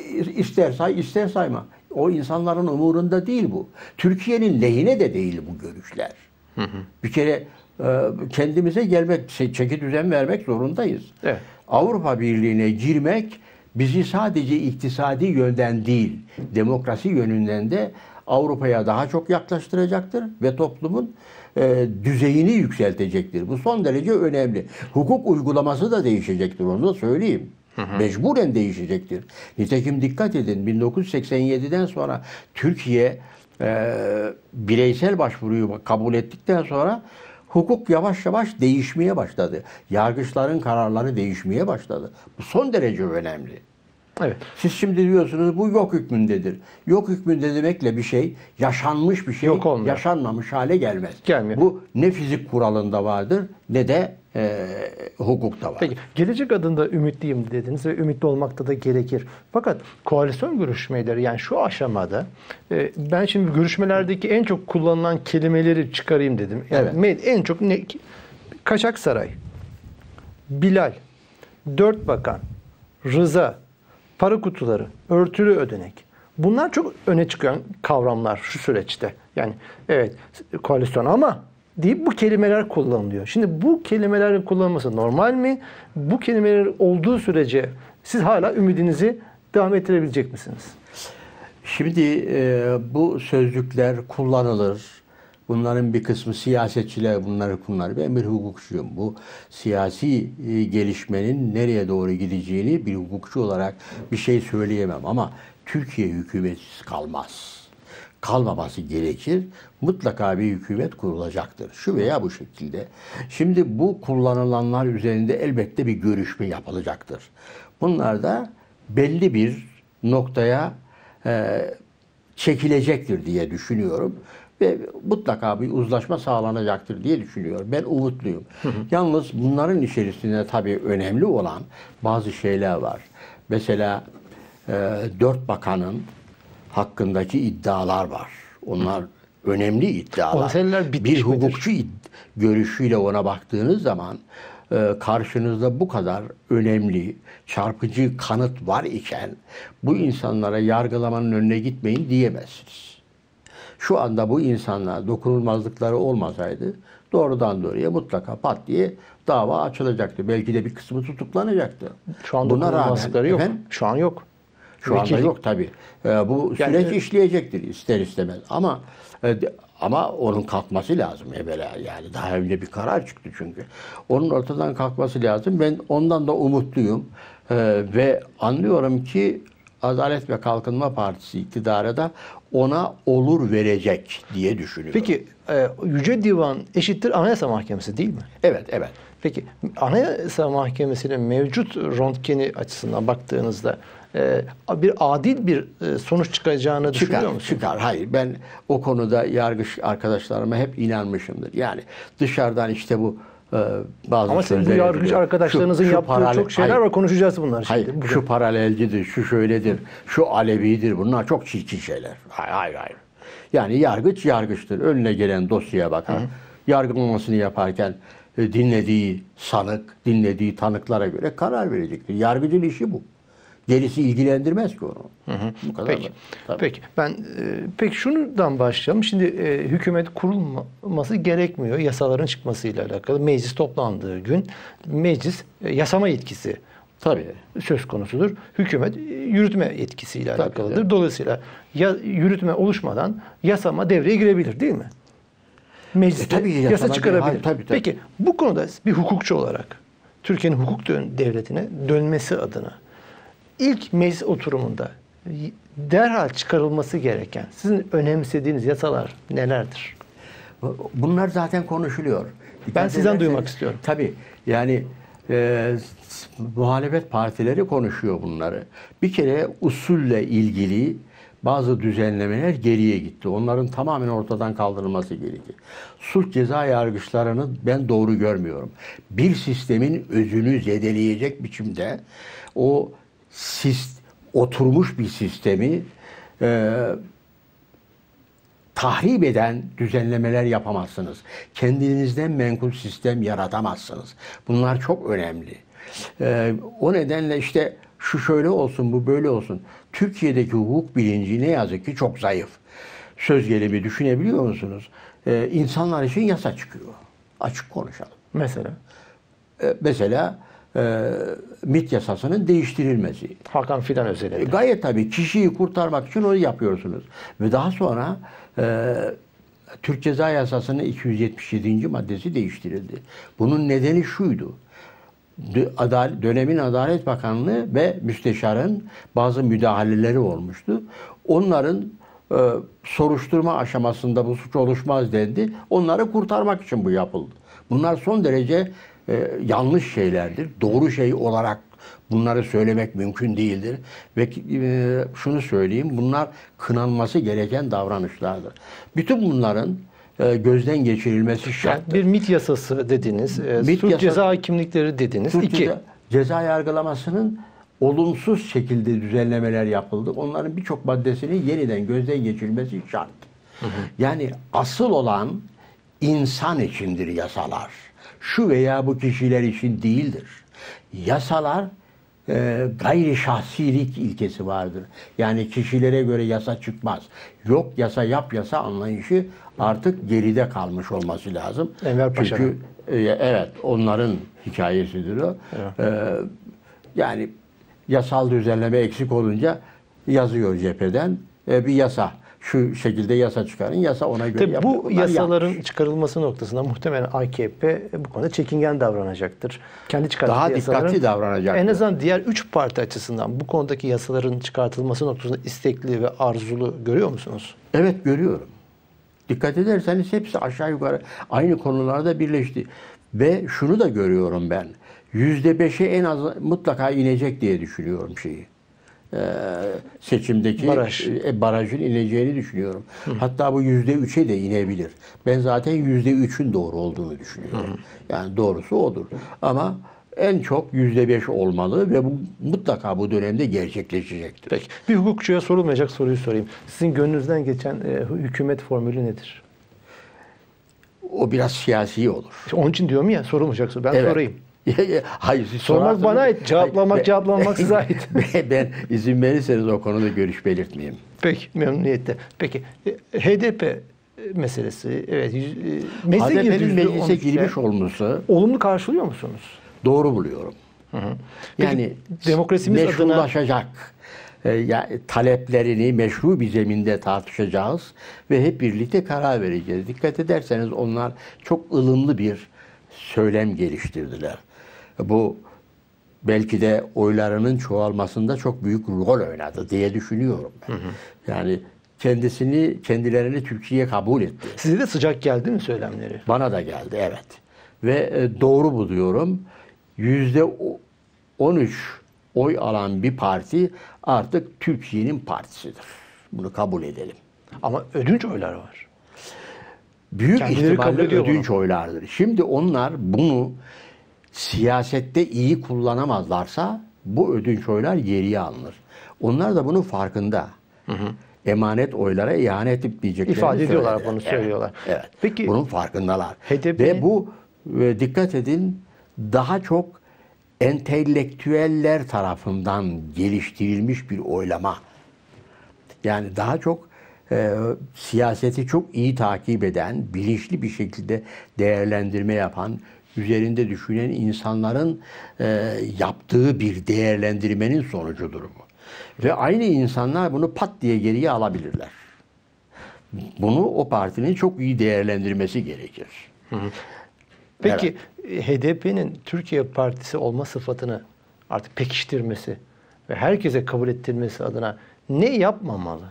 İster say ister sayma. O insanların umurunda değil bu. Türkiye'nin lehine de değil bu görüşler. Hı hı. Bir kere kendimize gelmek, çeki düzen vermek zorundayız. Evet. Avrupa Birliği'ne girmek bizi sadece iktisadi yönden değil, demokrasi yönünden de Avrupa'ya daha çok yaklaştıracaktır ve toplumun e, düzeyini yükseltecektir. Bu son derece önemli. Hukuk uygulaması da değişecektir, onu da söyleyeyim. Hı hı. Mecburen değişecektir. Nitekim dikkat edin, bin dokuz yüz seksen yediden sonra Türkiye e, bireysel başvuruyu kabul ettikten sonra hukuk yavaş yavaş değişmeye başladı. Yargıçların kararları değişmeye başladı. Bu son derece önemli. Evet. Siz şimdi diyorsunuz bu yok hükmündedir. Yok hükmünde demekle bir şey yaşanmış bir şey yaşanmamış hale gelmez. Gelmiyor. Bu ne fizik kuralında vardır ne de e, hukukta var. Peki gelecek adında ümitliyim dediniz ve ümitli olmakta da gerekir. Fakat koalisyon görüşmeleri yani şu aşamada e, ben şimdi görüşmelerdeki en çok kullanılan kelimeleri çıkarayım dedim. Yani evet. En çok ne? Kaçak Saray, Bilal, Dört Bakan, Rıza, para kutuları, örtülü ödenek. Bunlar çok öne çıkan kavramlar şu süreçte. Yani evet koalisyon ama deyip bu kelimeler kullanılıyor. Şimdi bu kelimelerin kullanılması normal mi? Bu kelimeler olduğu sürece siz hala ümidinizi devam ettirebilecek misiniz? Şimdi e, bu sözcükler kullanılır. Bunların bir kısmı siyasetçiler bunları kullanır. Ben bir hukukçuyum. Bu siyasi e, gelişmenin nereye doğru gideceğini bir hukukçu olarak bir şey söyleyemem. Ama Türkiye hükümetsiz kalmaz. Kalmaması gerekir. Mutlaka bir hükümet kurulacaktır. Şu veya bu şekilde. Şimdi bu kullanılanlar üzerinde elbette bir görüşme yapılacaktır. Bunlar da belli bir noktaya e, çekilecektir diye düşünüyorum. Ve mutlaka bir uzlaşma sağlanacaktır diye düşünüyorum. Ben umutluyum. Hı hı. Yalnız bunların içerisinde tabii önemli olan bazı şeyler var. Mesela e, dört bakanın hakkındaki iddialar var. Onlar önemli iddialar. Bir hukukçu görüşüyle ona baktığınız zaman e, karşınızda bu kadar önemli, çarpıcı kanıt var iken bu insanlara yargılamanın önüne gitmeyin diyemezsiniz. Şu anda bu insanlar dokunulmazlıkları olmasaydı doğrudan doğruya mutlaka pat diye dava açılacaktı. Belki de bir kısmı tutuklanacaktı. Şu an dokunulmazlıkları yok. Efendim, şu an yok. Şu Vekillik. anda yok tabii. Ee, bu yani, süreç işleyecektir ister istemez. Ama e, ama onun kalkması lazım evvela. Yani daha önce bir karar çıktı çünkü. Onun ortadan kalkması lazım. Ben ondan da umutluyum. Ee, ve anlıyorum ki Adalet ve Kalkınma Partisi iktidarı da ona olur verecek diye düşünüyorum. Peki e, Yüce Divan eşittir Anayasa Mahkemesi değil mi? Evet, evet. Peki Anayasa Mahkemesi'nin mevcut röntgeni açısından baktığınızda e, bir adil bir e, sonuç çıkacağını çıkar, düşünüyor musunuz? Çıkar. Hayır. Ben o konuda yargıç arkadaşlarıma hep inanmışımdır. Yani dışarıdan işte bu bazı ama sizin bu yargıç diyor. arkadaşlarınızın şu, şu yaptığı paralel, çok şeyler hayır, var. Konuşacağız bunlar hayır, şimdi. Hayır. Şu paralelcidir, şu şöyledir, şu Alevidir. Bunlar çok çirkin şeyler. Hayır, hayır, hayır. Yani yargıç yargıçtır. Önüne gelen dosyaya bakar. Hı. Yargılamasını yaparken dinlediği sanık, dinlediği tanıklara göre karar verecektir. Yargıcın işi bu. Gerisi ilgilendirmez ki onu. Hı hı. Bu kadar peki. Peki. Ben e, peki şundan başlayalım. Şimdi e, hükümet kurulması gerekmiyor. Yasaların çıkmasıyla alakalı. Meclis toplandığı gün meclis e, yasama yetkisi Tabii. söz konusudur. Hükümet e, yürütme yetkisiyle Tabii, alakalıdır. evet. Dolayısıyla ya, yürütme oluşmadan yasama devreye girebilir değil mi? Mecliste E, tabii yasa yasama- çıkarabilir. Hayır, tabii, tabii. Peki bu konuda bir hukukçu olarak Türkiye'nin hukuk dön- devletine dönmesi adına ilk meclis oturumunda y- derhal çıkarılması gereken sizin önemsediğiniz yasalar nelerdir? Bunlar zaten konuşuluyor. Ben sizden ederseniz- duymak istiyorum. Tabii. Yani e, muhalefet partileri konuşuyor bunları. Bir kere usulle ilgili bazı düzenlemeler geriye gitti. Onların tamamen ortadan kaldırılması gerekir. Sulh ceza yargıçlarını ben doğru görmüyorum. Bir sistemin özünü zedeleyecek biçimde o sist, oturmuş bir sistemi e, tahrip eden düzenlemeler yapamazsınız. Kendinizden menkul sistem yaratamazsınız. Bunlar çok önemli. Ee, o nedenle işte şu şöyle olsun, bu böyle olsun. Türkiye'deki hukuk bilinci ne yazık ki çok zayıf. Söz gelimi düşünebiliyor musunuz? Ee, insanlar için yasa çıkıyor. Açık konuşalım. Mesela Ee, mesela e, MİT yasasının değiştirilmesi. Hakan Fidan özelinde. E, Gayet tabii kişiyi kurtarmak için onu yapıyorsunuz. Ve daha sonra e, Türk Ceza Yasası'nın iki yüz yetmiş yedinci maddesi değiştirildi. Bunun nedeni şuydu. Dö- Adal- Dönemin Adalet Bakanlığı ve müsteşarın bazı müdahaleleri olmuştu. Onların e, soruşturma aşamasında bu suç oluşmaz dendi. Onları kurtarmak için bu yapıldı. Bunlar son derece e, yanlış şeylerdir. Doğru şey olarak bunları söylemek mümkün değildir. Ve e, şunu söyleyeyim, bunlar kınanması gereken davranışlardır. Bütün bunların e, gözden geçirilmesi Yani şart. bir MİT yasası dediniz. E, MİT suç yasa- ceza hakimlikleri dediniz. İki. Türkiye'de ceza yargılamasının olumsuz şekilde düzenlemeler yapıldı. Onların birçok maddesinin yeniden gözden geçirilmesi şart. Yani asıl olan insan içindir yasalar. Şu veya bu kişiler için değildir. Yasalar e, gayri şahsilik ilkesi vardır. Yani kişilere göre yasa çıkmaz. Yok yasa yap yasa anlayışı artık geride kalmış olması lazım. Enver Paşa'nın. Çünkü e, evet onların hikayesidir o. Evet. E, yani yasal düzenleme eksik olunca yazıyor cepheden e, bir yasa. Şu şekilde yasa çıkarın. Yasa ona göre Tabii yapıyor. bu Bunlar yasaların yanlış. çıkarılması noktasında muhtemelen A K P bu konuda çekingen davranacaktır. Kendi çıkarttığı Daha yasaların, dikkatli davranacaktır. en azından diğer üç parti açısından bu konudaki yasaların çıkartılması noktasında istekli ve arzulu görüyor musunuz? Evet görüyorum. Dikkat ederseniz hepsi aşağı yukarı aynı konularda birleşti. Ve şunu da görüyorum ben. Yüzde beşe en az mutlaka inecek diye düşünüyorum şeyi. Ee, seçimdeki Baraj. e, barajın ineceğini düşünüyorum. Hı. Hatta bu yüzde üçe de inebilir. Ben zaten yüzde üçün doğru olduğunu düşünüyorum. Hı. Yani doğrusu odur. Ama en çok yüzde beş olmalı ve bu mutlaka bu dönemde gerçekleşecektir. Peki. Bir hukukçuya sorulmayacak soruyu sorayım. Sizin gönlünüzden geçen e, hükümet formülü nedir? O biraz siyasi olur. İşte onun için diyorum ya sorulmayacak soru. Ben Evet. sorayım. Hayır, siz Sormak sorarsınız. bana ait, cevaplamak Hayır, cevaplanmak size ait. ben, ben izin verirseniz o konuda görüş belirtmeyeyim. Peki memnuniyetle. Peki e, H D P meselesi evet yüz- e, meclise girdi H D P'nin yüzde meclise on üçte. girmiş olması Olumlu karşılıyor musunuz? doğru buluyorum. Peki, Yani demokrasimiz adına- meşrulaşacak e, ya, taleplerini meşru bir zeminde tartışacağız ve hep birlikte karar vereceğiz. Dikkat ederseniz onlar çok ılımlı bir söylem geliştirdiler. Bu belki de oylarının çoğalmasında çok büyük rol oynadı diye düşünüyorum ben. Yani kendisini, kendilerini Türkiye'ye kabul etti. Size de sıcak geldi mi söylemleri? Bana da geldi, evet. Ve e, doğru buluyorum. Yüzde on üç oy alan bir parti artık Türkiye'nin partisidir. Bunu kabul edelim. Ama ödünç oylar var. Büyük Kendileri kabul ihtimalle ediyor ödünç bunu. oylardır. Şimdi onlar bunu siyasette iyi kullanamazlarsa bu ödünç oylar geriye alınır. Onlar da bunun farkında. Emanet oylara ihanet etmeyeceklerini İfade ediyorlar söylediler. bunu, Evet, söylüyorlar. Evet. Peki- bunun farkındalar. H D P Ve bu e, dikkat edin daha çok entelektüeller tarafından geliştirilmiş bir oylama. Yani daha çok e, siyaseti çok iyi takip eden, bilinçli bir şekilde değerlendirme yapan, üzerinde düşünen insanların e, yaptığı bir değerlendirmenin sonucudur bu. Ve aynı insanlar bunu pat diye geriye alabilirler. Bunu o partinin çok iyi değerlendirmesi gerekir. Hı hı. Peki evet. H D P'nin Türkiye Partisi olma sıfatını artık pekiştirmesi ve herkese kabul ettirmesi adına ne yapmamalı?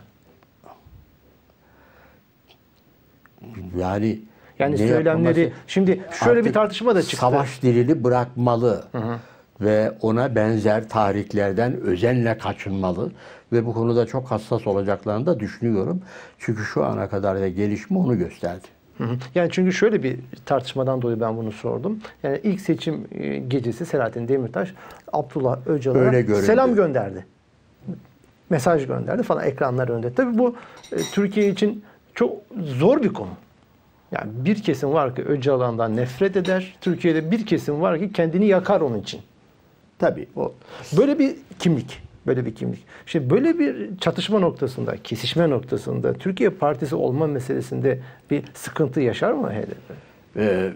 Yani yani söylemleri yapmaması? Şimdi şöyle bir tartışma da çıktı. Savaş dilini bırakmalı. Hı hı. Ve ona benzer tarihlerden özenle kaçınmalı. Ve bu konuda çok hassas olacaklarını da düşünüyorum. Çünkü şu ana kadar da gelişme onu gösterdi. Hı hı. Yani çünkü şöyle bir tartışmadan dolayı ben bunu sordum. Yani ilk seçim gecesi Selahattin Demirtaş Abdullah Öcalan'a selam gönderdi. Mesaj gönderdi falan ekranlar önünde. Tabii bu Türkiye için çok zor bir konu. Yani bir kesim var ki Öcalan'dan nefret eder. Türkiye'de bir kesim var ki kendini yakar onun için. Tabii o böyle bir kimlik, böyle bir kimlik. İşte böyle bir çatışma noktasında, kesişme noktasında Türkiye Partisi olma meselesinde bir sıkıntı yaşar mı H D P? Ee,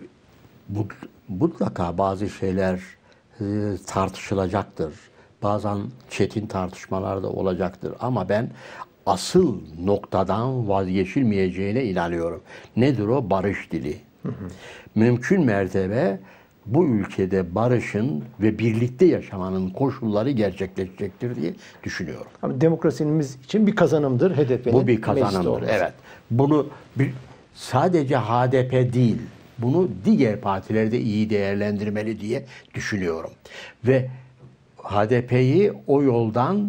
mutlaka bazı şeyler e, tartışılacaktır. Bazen çetin tartışmalar da olacaktır. Ama ben asıl noktadan vazgeçilmeyeceğine inanıyorum. Nedir o? Barış dili. Hı hı. Mümkün mertebe bu ülkede barışın ve birlikte yaşamanın koşulları gerçekleşecektir diye düşünüyorum. Ama demokrasimiz için bir kazanımdır H D P'nin. Bu bir kazanımdır. Evet. Bunu bir, sadece H D P değil, bunu diğer partiler de iyi değerlendirmeli diye düşünüyorum. Ve H D P'yi o yoldan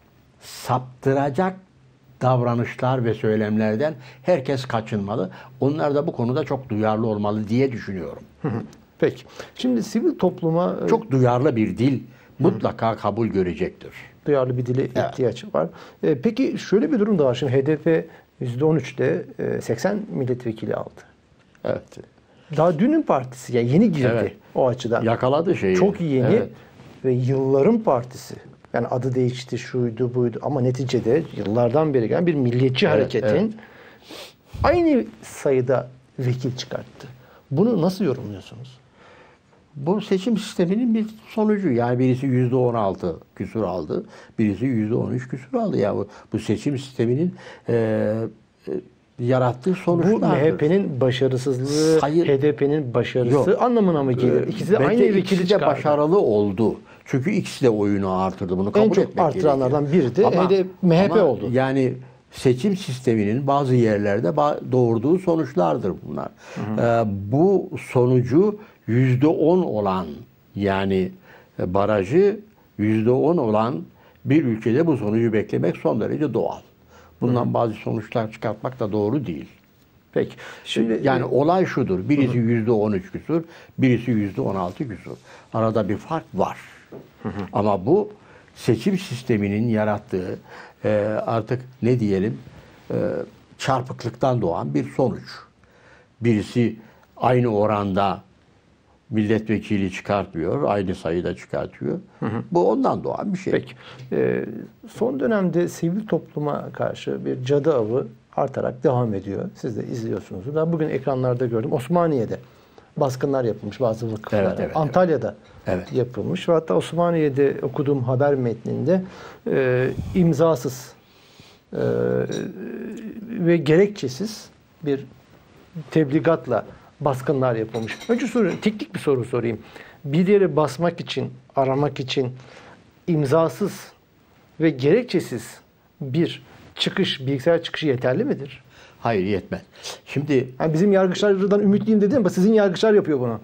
saptıracak davranışlar ve söylemlerden herkes kaçınmalı. Onlar da bu konuda çok duyarlı olmalı diye düşünüyorum. Peki. Şimdi sivil topluma... Çok duyarlı bir dil mutlaka kabul görecektir. Duyarlı bir dile evet. ihtiyaç var. Peki şöyle bir durum da var. Şimdi H D P yüzde on üçte seksen milletvekili aldı. Evet. Daha dünün partisi. Yani yeni girdi evet. o açıdan. Yakaladı şeyi. Çok yeni evet. ve yılların partisi. Yani adı değişti, şuydu, buydu. Ama neticede yıllardan beri gelen bir milliyetçi evet, hareketin evet. aynı sayıda vekil çıkarttı. Bunu nasıl yorumluyorsunuz? Bu seçim sisteminin bir sonucu. Yani birisi yüzde on altı küsur aldı, birisi yüzde on üç küsur aldı. Ya bu, bu seçim sisteminin e, e, yarattığı sonuçlardır. Bu M H P'nin başarısızlığı, Hayır, H D P'nin başarısı yok. anlamına mı gelir? İkisi de aynı vekili çıkardı. Başarılı oldu. Çünkü ikisi de oyunu artırdı. Bunu kabul etmek gerekiyor. En çok artıranlardan biri de ama, M H P ama oldu. Yani seçim sisteminin bazı yerlerde doğurduğu sonuçlardır bunlar. Hı hı. Ee, bu sonucu yüzde on olan yani barajı yüzde on olan bir ülkede bu sonucu beklemek son derece doğal. Bundan hı. bazı sonuçlar çıkartmak da doğru değil. Peki. Şimdi yani e, olay şudur. Birisi yüzde on üç küsur, birisi yüzde on altı küsur. Arada bir fark var. Hı hı. Ama bu seçim sisteminin yarattığı e, artık ne diyelim e, çarpıklıktan doğan bir sonuç. Birisi aynı oranda milletvekili çıkartmıyor, aynı sayıda çıkartıyor. Hı hı. Bu ondan doğan bir şey. Peki. E, son dönemde sivil topluma karşı bir cadı avı artarak devam ediyor. Siz de izliyorsunuz. Ben bugün ekranlarda gördüm. Osmaniye'de baskınlar yapılmış bazı vakıflar. Evet, evet, Antalya'da evet. yapılmış. Ve hatta Osmaniye'de okuduğum haber metninde e, imzasız e, ve gerekçesiz bir tebligatla baskınlar yapılmış. Önce soruyorum, teknik bir soru sorayım. Bir yere basmak için, aramak için imzasız ve gerekçesiz bir çıkış, bilgisayar çıkışı yeterli midir? Hayır, yetmez. Şimdi yani bizim yargıçlardan ümitliyim dedim ama sizin yargıçlar yapıyor bunu.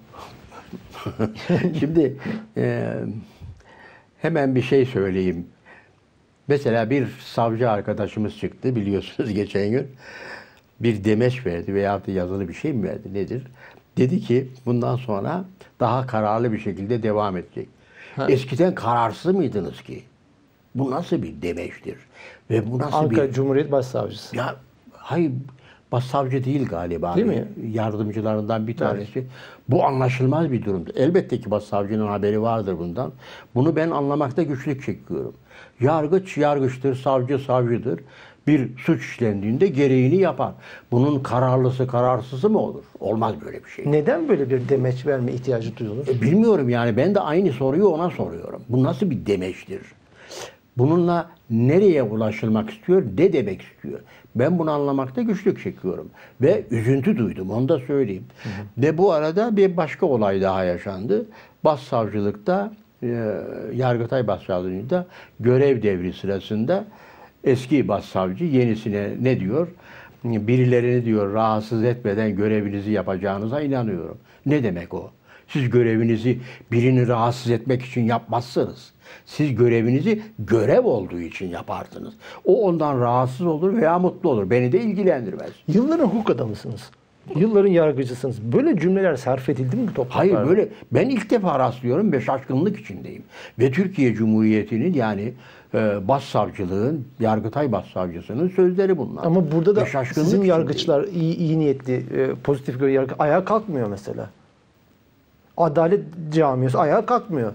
Şimdi e, hemen bir şey söyleyeyim. Mesela bir savcı arkadaşımız çıktı biliyorsunuz geçen gün. Bir demeç verdi veya da yazılı bir şey mi verdi nedir? Dedi ki bundan sonra daha kararlı bir şekilde devam edecek. Ha. Eskiden kararsız mıydınız ki? Bu nasıl bir demeçtir? Ve bu nasıl Ankara bir... Cumhuriyet Başsavcısı. Ya hayır, başsavcı değil galiba. Değil mi? Yardımcılarından bir tanesi. Evet. Bu anlaşılmaz bir durumdur. Elbette ki başsavcının haberi vardır bundan. Bunu ben anlamakta güçlük çekiyorum. Yargıç yargıçtır, savcı savcıdır. bir suç işlendiğinde gereğini yapar. Bunun kararlısı kararsızı mı olur? Olmaz böyle bir şey. Neden böyle bir demeç verme ihtiyacı duyulur? E, bilmiyorum yani, ben de aynı soruyu ona soruyorum. Bu nasıl bir demeçtir? Bununla nereye ulaşılmak istiyor, ne demek istiyor? Ben bunu anlamakta güçlük çekiyorum. Ve üzüntü duydum, onu da söyleyeyim. Hı hı. Ve bu arada bir başka olay daha yaşandı. Başsavcılıkta, e, Yargıtay Başsavcılığı'nda görev devri sırasında eski başsavcı yenisine ne diyor? Birilerini diyor rahatsız etmeden görevinizi yapacağınıza inanıyorum. Ne demek o? Siz görevinizi birini rahatsız etmek için yapmazsınız. Siz görevinizi görev olduğu için yaparsınız. O ondan rahatsız olur veya mutlu olur. Beni de ilgilendirmez. Yılların hukuk adamısınız. Yılların yargıcısınız. Böyle cümleler sarf edildi mi bu topraklarda? Hayır, böyle. Ben ilk defa rastlıyorum ve şaşkınlık içindeyim. Ve Türkiye Cumhuriyeti'nin, yani e, başsavcılığın, Yargıtay Başsavcısının sözleri bunlar. Ama burada da sizin içindeyim. yargıçlar iyi, iyi niyetli, e, pozitif göre yargı ayağa kalkmıyor mesela. Adalet camiası ayağa kalkmıyor.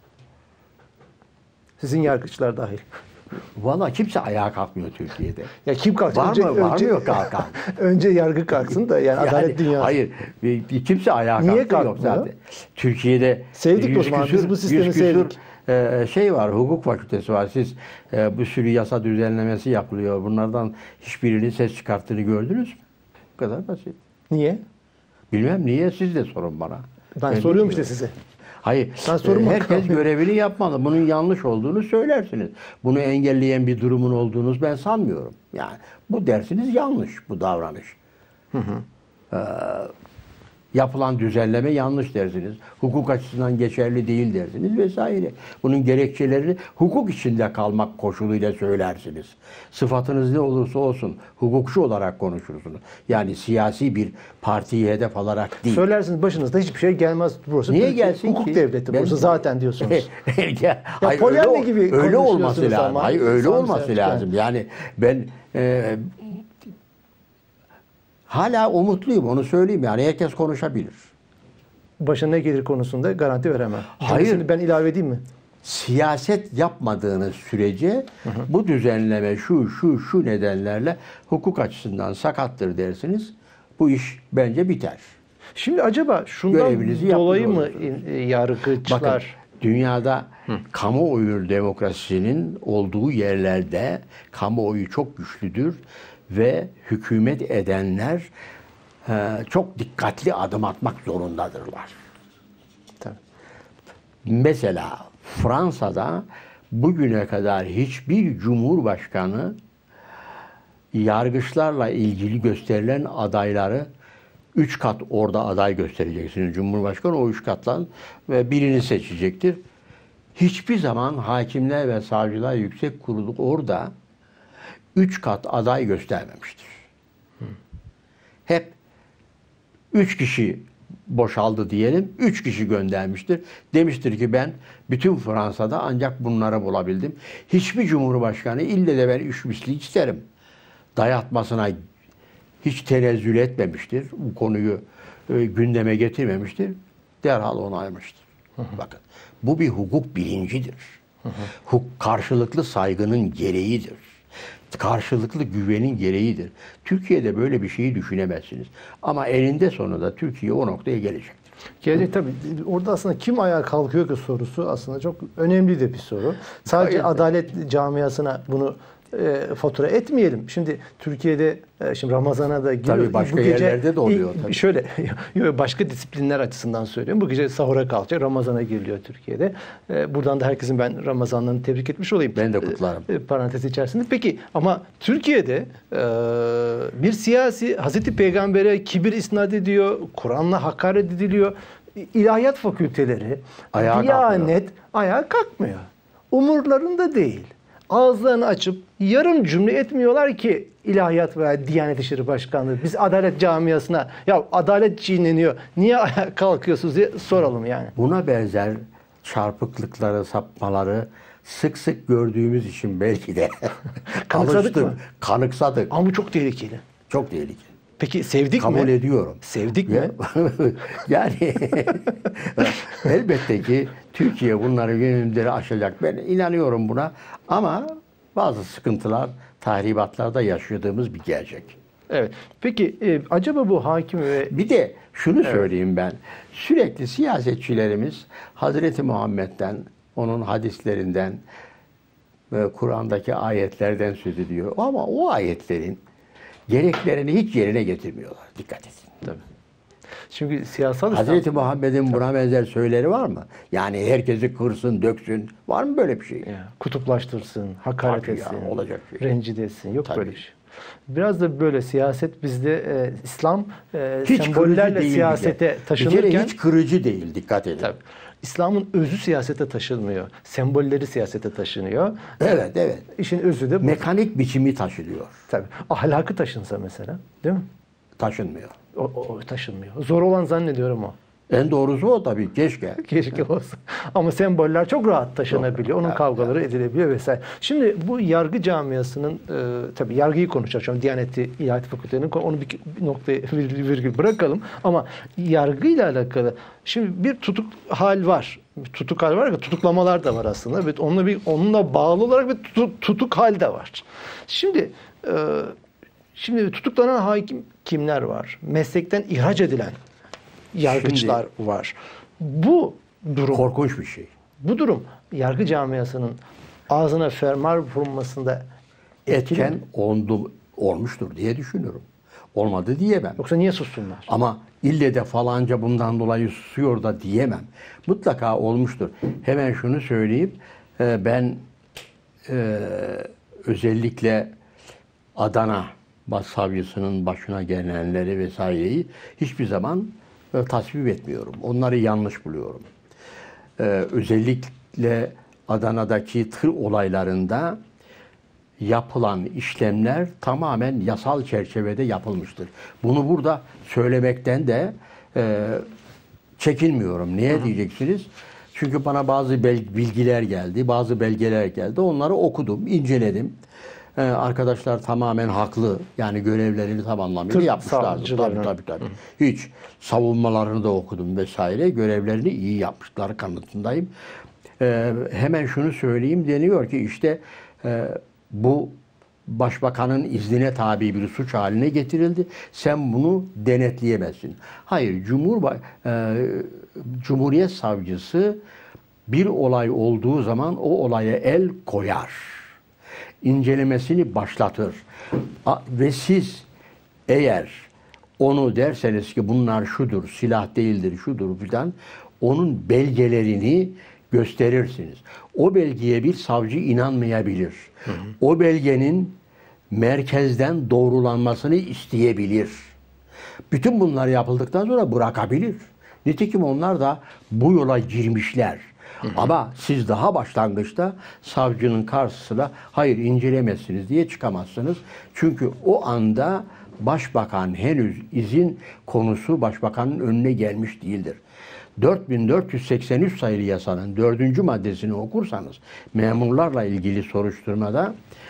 Sizin yargıçlar dahil. Valla kimse ayağa kalkmıyor Türkiye'de. Ya kim kalkacak? Var önce, mı? Var önce, mı yok kalkan? önce yargı kalksın da yani, yani adalet dünyası. Hayır. Kimse ayağa Niye kalkmıyor yok zaten. Türkiye'de sevdik o zaman. Biz bu sistemi sevdik. E, şey var, hukuk fakültesi var. Siz e, bir sürü yasa düzenlemesi yapılıyor. Bunlardan hiçbirinin ses çıkarttığını gördünüz mü? Bu kadar basit. Niye? Bilmem, niye, siz de sorun bana. Ben, ben soruyorum işte size. Hayır, e, herkes görevini yapmalı. Bunun yanlış olduğunu söylersiniz. Bunu engelleyen bir durumun olduğunu ben sanmıyorum. Yani bu dersiniz yanlış, bu davranış. Hı hı. Ee, yapılan düzenleme yanlış dersiniz. Hukuk açısından geçerli değil dersiniz vesaire. Bunun gerekçelerini hukuk içinde kalmak koşuluyla söylersiniz. Sıfatınız ne olursa olsun hukukçu olarak konuşursunuz. Yani siyasi bir partiyi hedef alarak değil. Söylersiniz, başınızda hiçbir şey gelmez. Burası niye Türkiye, gelsin hukuk ki? devleti Ben, burası zaten diyorsunuz. ya, hayır, öyle, öyle, gibi öyle olması lazım. Ama. Hayır, öyle Sami olması Selçuk lazım. Yani ben e, hala umutluyum, onu söyleyeyim. Yani herkes konuşabilir. Başına ne gelir konusunda garanti veremem. Hayır. Cümlesini ben ilave edeyim mi? Siyaset yapmadığınız sürece hı hı. bu düzenleme şu şu şu nedenlerle hukuk açısından sakattır dersiniz. Bu iş bence biter. Şimdi acaba şundan dolayı mı yargıçlar... Bakın, dünyada Hı. kamuoyu demokrasisinin olduğu yerlerde kamuoyu çok güçlüdür ve hükümet edenler e, çok dikkatli adım atmak zorundadırlar. Tabii. Mesela Fransa'da bugüne kadar hiçbir cumhurbaşkanı yargıçlarla ilgili gösterilen adayları üç kat orada aday göstereceksiniz. Cumhurbaşkanı o üç kattan ve birini seçecektir. Hiçbir zaman Hakimler ve Savcılar Yüksek Kurulu orada üç kat aday göstermemiştir. Hı. Hep üç kişi boşaldı diyelim, üç kişi göndermiştir. Demiştir ki ben bütün Fransa'da ancak bunları bulabildim. Hiçbir cumhurbaşkanı ille de ben üç misli isterim dayatmasına hiç tenezzül etmemiştir. Bu konuyu e, gündeme getirmemiştir. Derhal onaymıştır. Hı hı. Bakın, bu bir hukuk bilincidir. Hı hı. Hukuk karşılıklı saygının gereğidir. Karşılıklı güvenin gereğidir. Türkiye'de böyle bir şeyi düşünemezsiniz. Ama eninde sonunda Türkiye o noktaya gelecektir. Gelecek tabii. Orada aslında kim ayağa kalkıyor ki sorusu aslında çok önemli de bir soru. Sadece Hayır. adalet camiasına bunu e, fatura etmeyelim. Şimdi Türkiye'de e, şimdi Ramazan'a da giriyor. Tabii başka bu gece, yerlerde de oluyor tabii. Şöyle başka disiplinler açısından söylüyorum. Bu gece sahura kalkacak. Ramazan'a giriliyor Türkiye'de. E, buradan da herkesin ben Ramazan'larını tebrik etmiş olayım. Ben de kutlarım. E, parantez içerisinde. Peki ama Türkiye'de e, bir siyasi Hazreti Peygamber'e kibir isnat ediyor. Kur'an'la hakaret ediliyor. İlahiyat fakülteleri, ayağa Diyanet kalkmıyor. ayağa kalkmıyor. Umurlarında değil. Ağızlarını açıp yarım cümle etmiyorlar ki İlahiyat veya Diyanet İşleri Başkanlığı. Biz adalet camiasına ya adalet çiğneniyor, niye ayağa kalkıyorsunuz diye soralım yani. Buna benzer çarpıklıkları, sapmaları sık sık gördüğümüz için belki de kanıksadık mı? Kanıksadık. Ama bu çok tehlikeli. Çok tehlikeli. Peki sevdik Kabul mi? Kabul ediyorum. Sevdik mi? Yani elbette ki Türkiye bunları yönünleri aşacak. Ben inanıyorum buna. Ama bazı sıkıntılar, tahribatlar da yaşadığımız bir gerçek. Evet. Peki e, acaba bu hakim ve Bir de şunu söyleyeyim ben. Sürekli siyasetçilerimiz Hazreti Muhammed'den, onun hadislerinden ve Kur'an'daki ayetlerden söz ediyor. Ama o ayetlerin gereklerini hiç yerine getirmiyorlar. Dikkat edin. tabii. Çünkü siyasal İslam Hazreti Muhammed'in buna benzer söyleri var mı? Yani herkesi kırsın, döksün. Var mı böyle bir şey? ya, kutuplaştırsın, hakaret Tabii ya, etsin, olacak şey. rencide etsin. Yok Tabii. böyle bir şey. Biraz da böyle siyaset bizde e, İslam e, Hiç sembollerle kırıcı değil siyasete bir de. Bir taşınırken kere hiç kırıcı değil. Dikkat edin. tabii, İslam'ın özü siyasete taşınmıyor. Sembolleri siyasete taşınıyor. Evet, evet. İşin özü de bu. Mekanik biçimi taşınıyor. Tabii. Ahlakı taşınsa mesela, değil mi? Taşınmıyor. O, o, o taşınmıyor. Zor olan zannediyorum o. En doğrusu o tabii. Keşke. Keşke olsa. Ama semboller çok rahat taşınabiliyor. Onun Evet, kavgaları edilebiliyor vesaire. Şimdi bu yargı camiasının e, tabii yargıyı konuşacağız. Şu an Diyaneti İlahiyat Fakültenin onu bir, bir noktaya virgül, virgül bırakalım. Ama yargıyla alakalı şimdi bir tutuk hal var. Bir tutuk hal var ya, tutuklamalar da var aslında. Ve onunla bir onunla bağlı olarak bir tutuk, tutuk hal de var. Şimdi e, şimdi tutuklanan hakim kimler var? Meslekten ihraç edilen yargıçlar var. Bu durum, Korkunç bir şey. bu durum yargı camiasının ağzına fermuar vurmasında etkili Etken mi? oldu, olmuştur diye düşünüyorum. Olmadı diyemem. Yoksa niye sussunlar? Ama ille de falanca bundan dolayı susuyor da diyemem. Mutlaka olmuştur. Hemen şunu söyleyeyim. e, Ben e, özellikle Adana Başsavcısının başına gelenleri vesaireyi hiçbir zaman e, tasvip etmiyorum. Onları yanlış buluyorum. E, özellikle Adana'daki tır olaylarında yapılan işlemler tamamen yasal çerçevede yapılmıştır. Bunu burada söylemekten de e, çekinmiyorum. Niye diyeceksiniz? Çünkü bana bazı bilgiler geldi, bazı belgeler geldi. Onları okudum, inceledim. Ee, arkadaşlar tamamen haklı. Yani görevlerini tam anlamıyla Tır yapmışlardı. Tabii savcılarının. tabii tabii. Hiç savunmalarını da okudum vesaire. Görevlerini iyi yapmışlar kanıtındayım. Ee, hemen şunu söyleyeyim, deniyor ki işte e, bu başbakanın iznine tabi bir suç haline getirildi. Sen bunu denetleyemezsin. Hayır, Cumhurba e, Cumhuriyet Savcısı bir olay olduğu zaman o olaya el koyar. İncelemesini başlatır. A, ve siz eğer onu derseniz ki bunlar şudur, silah değildir, şudur filan, onun belgelerini gösterirsiniz. O belgeye bir savcı inanmayabilir. Hı hı. O belgenin merkezden doğrulanmasını isteyebilir. Bütün bunlar yapıldıktan sonra bırakabilir. Nitekim onlar da bu yola girmişler. Hı hı. Ama siz daha başlangıçta savcının karşısına hayır incelemezsiniz diye çıkamazsınız. Çünkü o anda başbakan henüz izin konusu başbakanın önüne gelmiş değildir. dört bin dört yüz seksen üç sayılı yasanın dördüncü maddesini okursanız memurlarla ilgili soruşturmada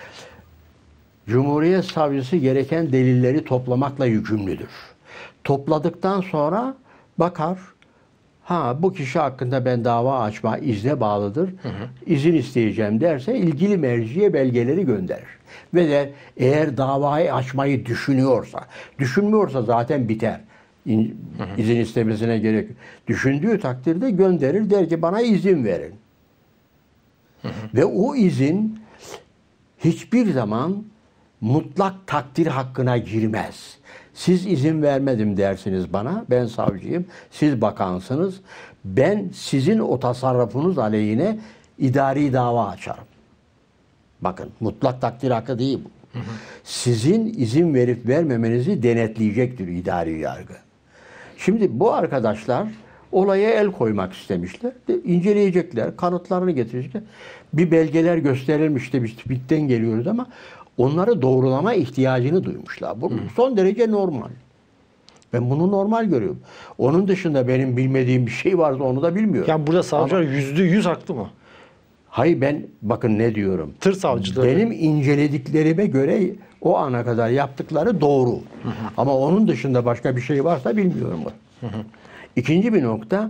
Cumhuriyet Savcısı gereken delilleri toplamakla yükümlüdür. Topladıktan sonra bakar, ha bu kişi hakkında ben dava açma izne bağlıdır, hı hı. izin isteyeceğim derse ilgili merciye belgeleri gönderir. Ve de eğer davayı açmayı düşünüyorsa, düşünmüyorsa zaten biter. İn, hı hı. İzin istemesine gerek yok. Düşündüğü takdirde gönderir, der ki bana izin verin. Hı hı. Ve o izin hiçbir zaman mutlak takdir hakkına girmez. Siz izin vermedim dersiniz bana, ben savcıyım, siz bakansınız. Ben sizin o tasarrufunuz aleyhine idari dava açarım. Bakın, mutlak takdir hakkı değil bu. Hı hı. Sizin izin verip vermemenizi denetleyecektir idari yargı. Şimdi bu arkadaşlar olaya el koymak istemişler. De, inceleyecekler, kanıtlarını getirecekler. Bir belgeler gösterilmiş de biz bitten geliyoruz ama onları doğrulama ihtiyacını duymuşlar. Bu son derece normal. Ben bunu normal görüyorum. Onun dışında benim bilmediğim bir şey varsa onu da bilmiyorum. Yani burada savcılar yüzde yüz haklı mı? Hayır, ben bakın ne diyorum. Tır savcıları. Benim incelediklerime göre o ana kadar yaptıkları doğru. Hı hı. Ama onun dışında başka bir şey varsa bilmiyorum. Hı hı. İkinci bir nokta,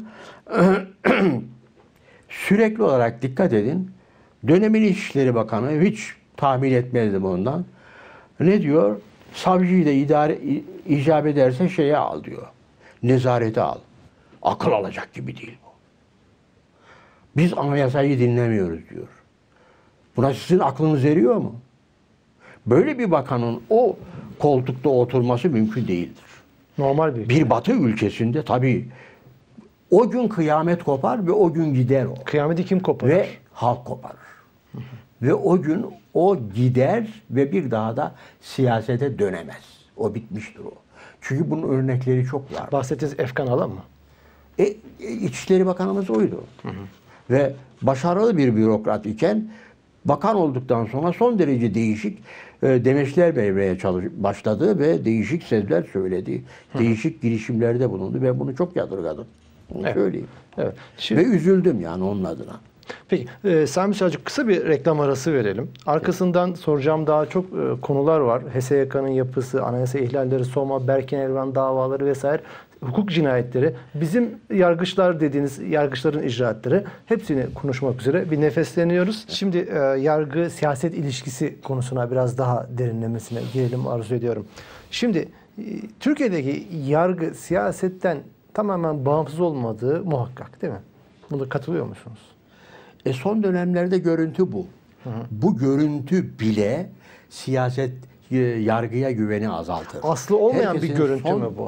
sürekli olarak dikkat edin. Dönemin İçişleri Bakanı hiç tahmin etmezdim ondan. Ne diyor? Savcıyı da idare icap ederse şeye al diyor. Nezarete al. Akıl alacak gibi değil bu. Biz anayasayı dinlemiyoruz diyor. Buna sizin aklınız eriyor mu? Böyle bir bakanın o koltukta oturması mümkün değildir. Normal bir. Bir Batı ülkesinde tabii o gün kıyamet kopar ve o gün gider o. Kıyameti kim koparır? Ve halk koparır. Ve o gün o gider ve bir daha da siyasete dönemez. O bitmiştir o. Çünkü bunun örnekleri çok var. Bahsettiğiniz Efkan Alan mı? E, e, İçişleri Bakanımız oydu. Hı hı. Ve başarılı bir bürokrat iken bakan olduktan sonra son derece değişik e, demeçler vermeye çalış başladı ve değişik sözler söyledi. Hı. Değişik girişimlerde bulundu. Ben bunu çok yadırgadım. Onu evet. söyleyeyim. Evet. Şimdi... Ve üzüldüm yani onun adına. Peki, e, Sami Selçuk, kısa bir reklam arası verelim. Arkasından evet. soracağım daha çok e, konular var. H S Y K'nın yapısı, anayasa ihlalleri, Soma, Berkin Elvan davaları vesaire, hukuk cinayetleri, bizim yargıçlar dediğiniz yargıçların icraatları, hepsini konuşmak üzere bir nefesleniyoruz. Şimdi e, yargı siyaset ilişkisi konusuna biraz daha derinlemesine girelim arzu ediyorum. Şimdi e, Türkiye'deki yargı siyasetten tamamen bağımsız olmadığı muhakkak, değil mi? Buna katılıyor musunuz? E son dönemlerde görüntü bu. Hı hı. Bu görüntü bile siyaset yargıya güveni azaltır. Aslı olmayan Herkesin bir görüntü son, mü bu?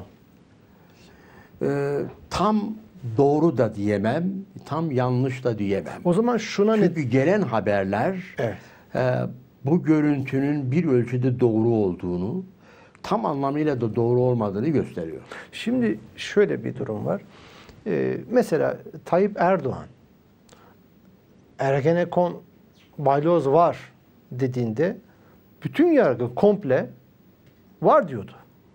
E, tam doğru da diyemem, tam yanlış da diyemem. O zaman şuna Çünkü ne... gelen haberler evet. e, bu görüntünün bir ölçüde doğru olduğunu, tam anlamıyla da doğru olmadığını gösteriyor. Şimdi şöyle bir durum var. Ee, mesela Tayyip Erdoğan Ergenekon balyoz var dediğinde bütün yargı komple var diyordu.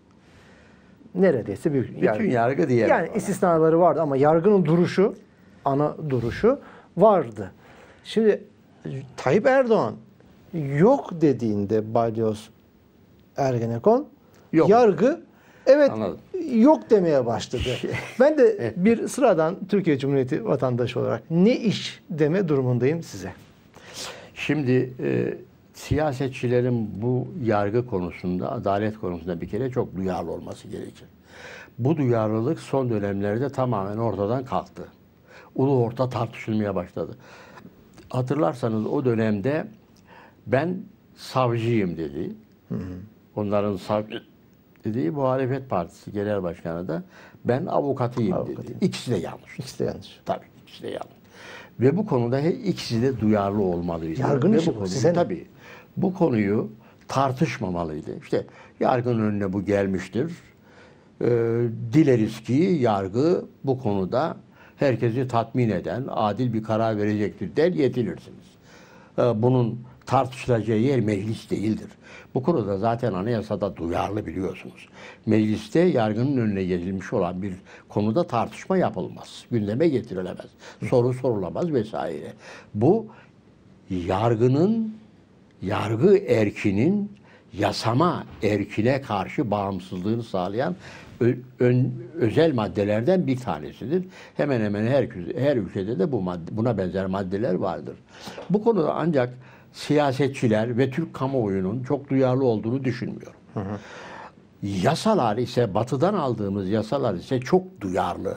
Neredeyse bir bütün yargı, yargı diyemem. Yani ona. istisnaları vardı ama yargının duruşu, ana duruşu vardı. Şimdi Tayyip Erdoğan yok dediğinde balyoz Ergenekon yok. Yargı evet Anladım. Yok demeye başladı. Ben de bir sıradan Türkiye Cumhuriyeti vatandaşı olarak ne iş deme durumundayım size. Şimdi e, siyasetçilerin bu yargı konusunda, adalet konusunda bir kere çok duyarlı olması gerekir. Bu duyarlılık son dönemlerde tamamen ortadan kalktı. Ulu orta tartışılmaya başladı. Hatırlarsanız o dönemde ben savcıyım dedi. Hı hı. Onların savcı dediği muhalefet partisi genel başkanı da ben avukatıyım, avukatıyım dedi. İkisi de yanlış. İkisi de yanlış. Tabii ikisi de yanlış. Ve bu konuda ikisi de duyarlı olmalıydı. Yargının işi bu. Size tabii bu konuyu tartışmamalıydı. İşte yargının önüne bu gelmiştir. Ee, dileriz ki yargı bu konuda herkesi tatmin eden, adil bir karar verecektir der yetinirsiniz. Ee, bunun tartışılacağı yer meclis değildir. Bu konuda zaten anayasada duyarlı biliyorsunuz. Mecliste yargının önüne gelinmiş olan bir konuda tartışma yapılmaz. Gündeme getirilemez. Soru sorulamaz vesaire. Bu yargının, yargı erkinin yasama erkine karşı bağımsızlığını sağlayan ö, ön, özel maddelerden bir tanesidir. Hemen hemen her, her ülkede de bu madde, buna benzer maddeler vardır. Bu konuda ancak siyasetçiler ve Türk kamuoyunun çok duyarlı olduğunu düşünmüyorum. Hı hı. Yasalar ise, batıdan aldığımız yasalar ise çok duyarlı.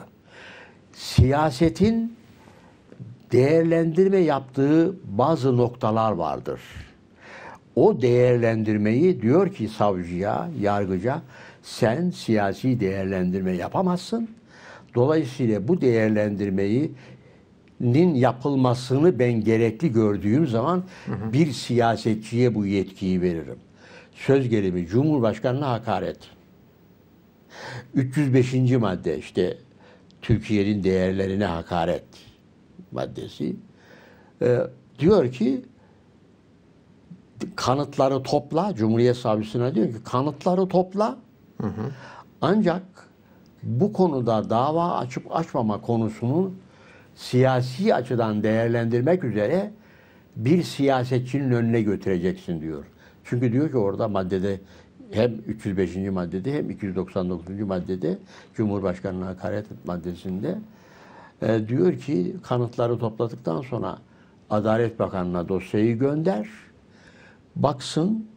Siyasetin değerlendirme yaptığı bazı noktalar vardır. O değerlendirmeyi diyor ki savcıya, yargıca, sen siyasi değerlendirme yapamazsın. Dolayısıyla bu değerlendirmeyi nin yapılmasını ben gerekli gördüğüm zaman hı hı. bir siyasetçiye bu yetkiyi veririm. Söz gelimi Cumhurbaşkanı'na hakaret. üç yüz beşinci madde işte Türkiye'nin değerlerine hakaret maddesi. Ee, diyor ki kanıtları topla, Cumhuriyet Savcısına diyor ki kanıtları topla. Hı hı. Ancak bu konuda dava açıp açmama konusunun siyasi açıdan değerlendirmek üzere bir siyasetçinin önüne götüreceksin diyor. Çünkü diyor ki orada maddede hem üç yüz beşinci maddede hem iki yüz doksan dokuzuncu maddede Cumhurbaşkanı'na hakaret maddesinde e, diyor ki kanıtları topladıktan sonra Adalet Bakanı'na dosyayı gönder. baksın,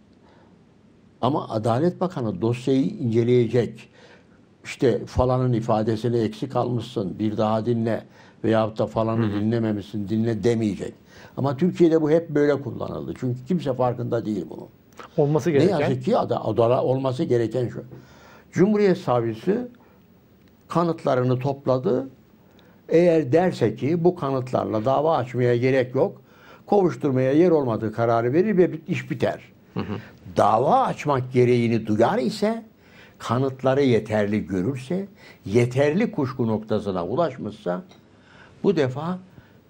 ama Adalet Bakanı dosyayı inceleyecek. İşte falanın ifadesini eksik almışsın, bir daha dinle veyahut da falanı hı hı. dinlememişsin, dinle demeyecek. Ama Türkiye'de bu hep böyle kullanıldı. Çünkü kimse farkında değil bunun. Olması gereken. Ne yazık ki adala olması gereken şu. Cumhuriyet Savcısı kanıtlarını topladı. Eğer derse ki bu kanıtlarla dava açmaya gerek yok, kovuşturmaya yer olmadığı kararı verir ve iş biter. Hı hı. Dava açmak gereğini duyar ise, kanıtları yeterli görürse, yeterli kuşku noktasına ulaşmışsa, bu defa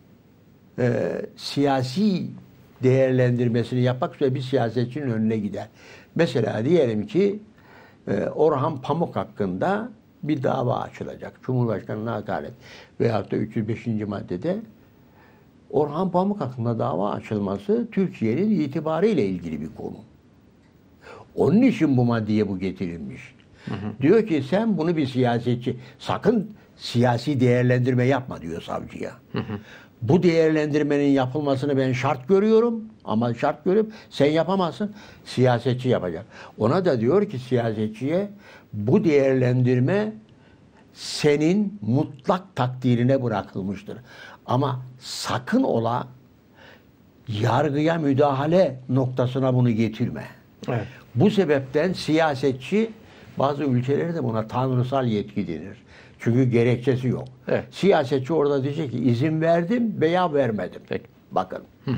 e, siyasi değerlendirmesini yapmak üzere bir siyasetçinin önüne gider. Mesela diyelim ki e, Orhan Pamuk hakkında bir dava açılacak. Cumhurbaşkanı'na hakaret veyahut da üç yüz beşinci maddede Orhan Pamuk hakkında dava açılması Türkiye'nin itibarıyla ilgili bir konu. Onun için bu maddeye bu getirilmiş. Hı hı. Diyor ki sen bunu bir siyasetçi, sakın siyasi değerlendirme yapma diyor savcıya. Hı hı. Bu değerlendirmenin yapılmasını ben şart görüyorum ama şart görüp sen yapamazsın, siyasetçi yapacak. Ona da diyor ki siyasetçiye, bu değerlendirme senin mutlak takdirine bırakılmıştır. Ama sakın ola yargıya müdahale noktasına bunu getirme. Evet. Bu sebepten siyasetçi, bazı ülkelerde buna tanrısal yetki denir. Çünkü gerekçesi yok. Evet. Siyasetçi orada diyecek ki izin verdim veya vermedim. Peki. Bakın. Hı hı.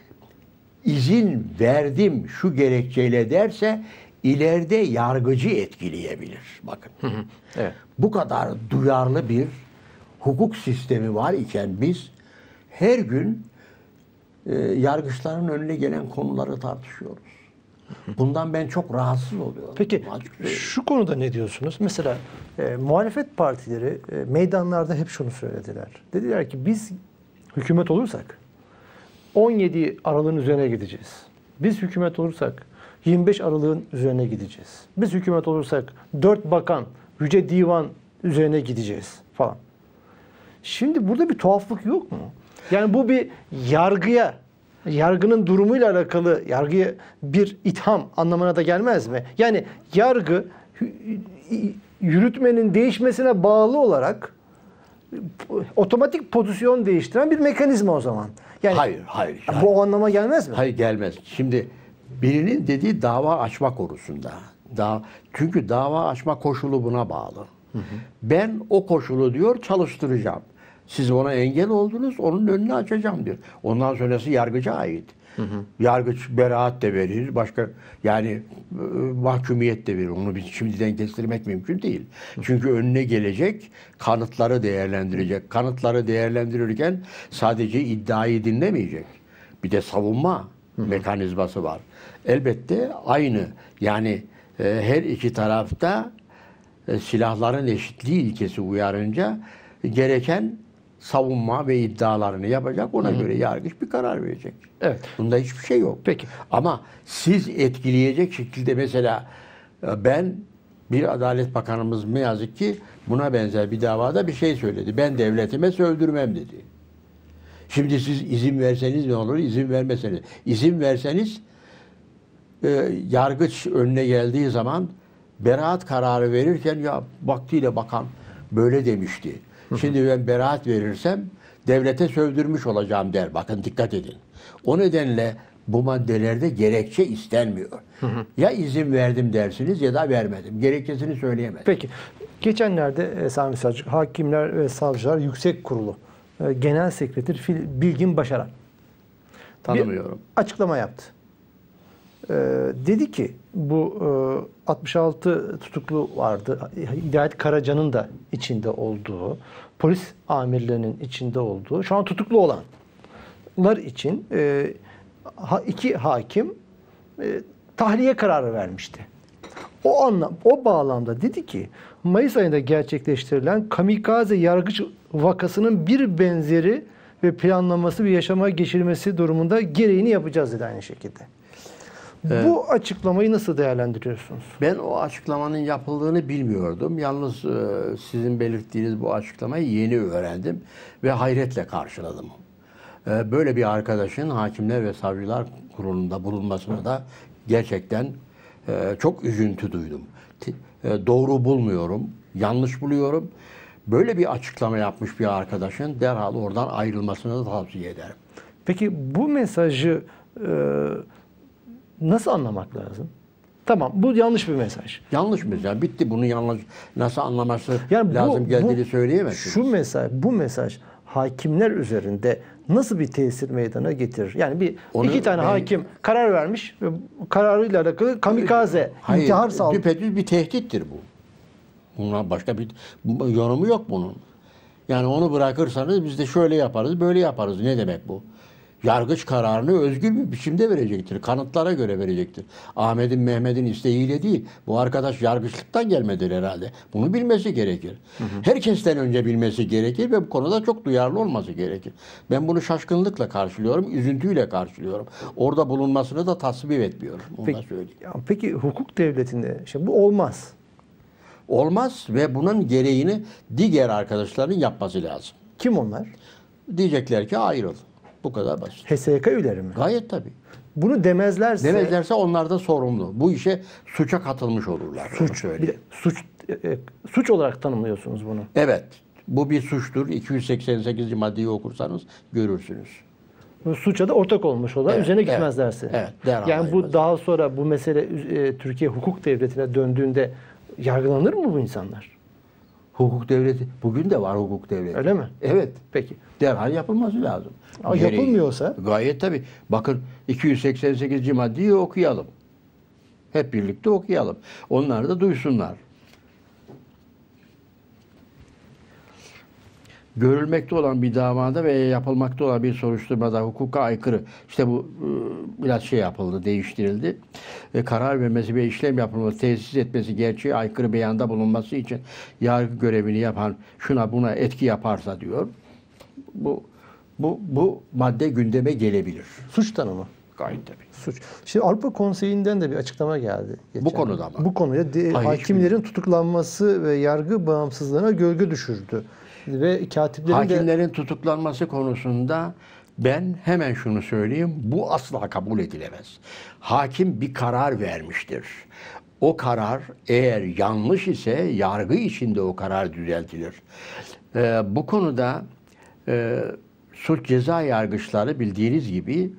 İzin verdim şu gerekçeyle derse ileride yargıcı etkileyebilir. Bakın. Hı hı. Evet. Bu kadar duyarlı bir hukuk sistemi var iken biz her gün e, yargıçların önüne gelen konuları tartışıyoruz. Bundan ben çok rahatsız oluyorum. Peki şu konuda ne diyorsunuz? Mesela e, muhalefet partileri e, meydanlarda hep şunu söylediler. Dediler ki biz hükümet olursak on yedi Aralık'ın üzerine gideceğiz. Biz hükümet olursak yirmi beş Aralık'ın üzerine gideceğiz. Biz hükümet olursak dört bakan, Yüce Divan üzerine gideceğiz falan. Şimdi burada bir tuhaflık yok mu? Yani bu bir yargıya, yargının durumuyla alakalı yargıya bir itham anlamına da gelmez mi? Yani yargı yürütmenin değişmesine bağlı olarak otomatik pozisyon değiştiren bir mekanizma o zaman. Yani hayır, hayır. Bu hayır. o anlama gelmez mi? Hayır, gelmez. Şimdi birinin dediği dava açma konusunda. Da, çünkü dava açma koşulu buna bağlı. Hı hı. Ben o koşulu diyor çalıştıracağım. Siz ona engel oldunuz, onun önünü açacağım diyor. Ondan sonrası yargıca ait. Hı hı. Yargıç beraat de verir, başka yani e, mahkumiyet de verir. Onu biz şimdiden kestirmek mümkün değil. Hı. Çünkü önüne gelecek, kanıtları değerlendirecek. Kanıtları değerlendirirken sadece iddiayı dinlemeyecek. Bir de savunma hı hı. mekanizması var. Elbette aynı. Yani e, her iki tarafta e, silahların eşitliği ilkesi uyarınca gereken savunma ve iddialarını yapacak. Ona Hı. göre yargıç bir karar verecek. Evet. Bunda hiçbir şey yok. Peki. Ama siz etkileyecek şekilde mesela ben bir Adalet Bakanımız ne yazık ki buna benzer bir davada bir şey söyledi. Ben devletime sövdürmem dedi. Şimdi siz izin verseniz ne olur? İzin vermeseniz. İzin verseniz e, yargıç önüne geldiği zaman beraat kararı verirken ya vaktiyle bakan böyle demişti. Şimdi ben beraat verirsem devlete sövdürmüş olacağım der. Bakın dikkat edin. O nedenle bu maddelerde gerekçe istenmiyor. Hı hı. Ya izin verdim dersiniz ya da vermedim. Gerekçesini söyleyemez. Peki. Geçenlerde Sami Selçuk, Hakimler ve Savcılar Yüksek Kurulu Genel Sekreteri Bilgin Başaran tanımıyorum. Bir açıklama yaptı. Ee, dedi ki bu e, altmış altı tutuklu vardı. Hidayet Karaca'nın da içinde olduğu, polis amirlerinin içinde olduğu, şu an tutuklu olanlar için e, iki hakim e, tahliye kararı vermişti. O anlam, o bağlamda dedi ki Mayıs ayında gerçekleştirilen kamikaze yargıç vakasının bir benzeri ve planlaması bir yaşama geçirilmesi durumunda gereğini yapacağız dedi aynı şekilde. Evet. Bu açıklamayı nasıl değerlendiriyorsunuz? Ben o açıklamanın yapıldığını bilmiyordum. Yalnız e, sizin belirttiğiniz bu açıklamayı yeni öğrendim ve hayretle karşıladım. Ee, böyle bir arkadaşın Hakimler ve Savcılar Kurulu'nda bulunmasına da gerçekten e, çok üzüntü duydum. T- e, doğru bulmuyorum, yanlış buluyorum. Böyle bir açıklama yapmış bir arkadaşın derhal oradan ayrılmasını da tavsiye ederim. Peki bu mesajı e, nasıl anlamak lazım? Tamam, bu yanlış bir mesaj. Yanlış mı? Yani bitti, bunu yanlış nasıl anlaması Yani bu- lazım geldiğini bu- söyleyemezsiniz. Şu mesaj, bu mesaj hakimler üzerinde nasıl bir tesir meydana getirir? Yani bir Onu iki tane ben- hakim karar vermiş ve bu kararıyla alakalı kamikaze, Hayır, intihar saldırı. düpedüz bir tehdittir bu. Buna başka bir bu- yorumu yok bunun. Yani onu bırakırsanız biz de şöyle yaparız, böyle yaparız. Ne demek bu? Yargıç kararını özgür bir biçimde verecektir. Kanıtlara göre verecektir. Ahmet'in, Mehmet'in isteğiyle değil. Bu arkadaş yargıçlıktan gelmedir herhalde. Bunu bilmesi gerekir. Hı hı. Herkesten önce bilmesi gerekir ve bu konuda çok duyarlı olması gerekir. Ben bunu şaşkınlıkla karşılıyorum, üzüntüyle karşılıyorum. Orada bulunmasını da tasvip etmiyorum. Onu da Peki, söyleyeyim. ya peki hukuk devletinde işte bu olmaz. Olmaz ve bunun gereğini diğer arkadaşların yapması lazım. Kim onlar? Diyecekler ki ayrıl. Bu kadar basit. H S K üyeleri mi? Gayet tabii. Bunu demezlerse Demezlerse onlar da sorumlu. Bu işe suça katılmış olurlar. onu suç, söyleyeyim. bir de suç e, suç olarak tanımlıyorsunuz bunu. Evet. Bu bir suçtur. iki yüz seksen sekizinci maddeyi okursanız görürsünüz. Bu suça da ortak olmuş olan Evet, üzerine evet, gitmezlerse. evet, derhal yani bu ayrılmaz. daha sonra bu mesele e, Türkiye hukuk devletine döndüğünde yargılanır mı bu insanlar? Hukuk devleti. Bugün de var hukuk devleti. Öyle mi? Evet. Peki. Derhal yapılması lazım. Ama Gereği. yapılmıyorsa? Gayet tabii. Bakın iki yüz seksen sekizinci maddeyi okuyalım. Hep birlikte okuyalım. Onlar da duysunlar. Görülmekte olan bir davada veya yapılmakta olan bir soruşturmada hukuka aykırı, işte bu e, biraz şey yapıldı, değiştirildi. E, karar vermesi ve işlem yapılması, tesis etmesi, gerçeğe aykırı beyanda bulunması için yargı görevini yapan şuna buna etki yaparsa diyor. Bu bu bu madde gündeme gelebilir. Suç tanımı. Gayet tabii. Suç. Şimdi Avrupa Konseyi'nden de bir açıklama geldi. geçen. Bu konuda mı? Bu konuya de, Hayır, hakimlerin tutuklanması ve yargı bağımsızlığına gölge düşürdü. Ve katiplerin de Hakimlerin tutuklanması konusunda ben hemen şunu söyleyeyim. Bu asla kabul edilemez. Hakim bir karar vermiştir. O karar eğer yanlış ise yargı içinde o karar düzeltilir. Ee, bu konuda e, suç ceza yargıçları bildiğiniz gibi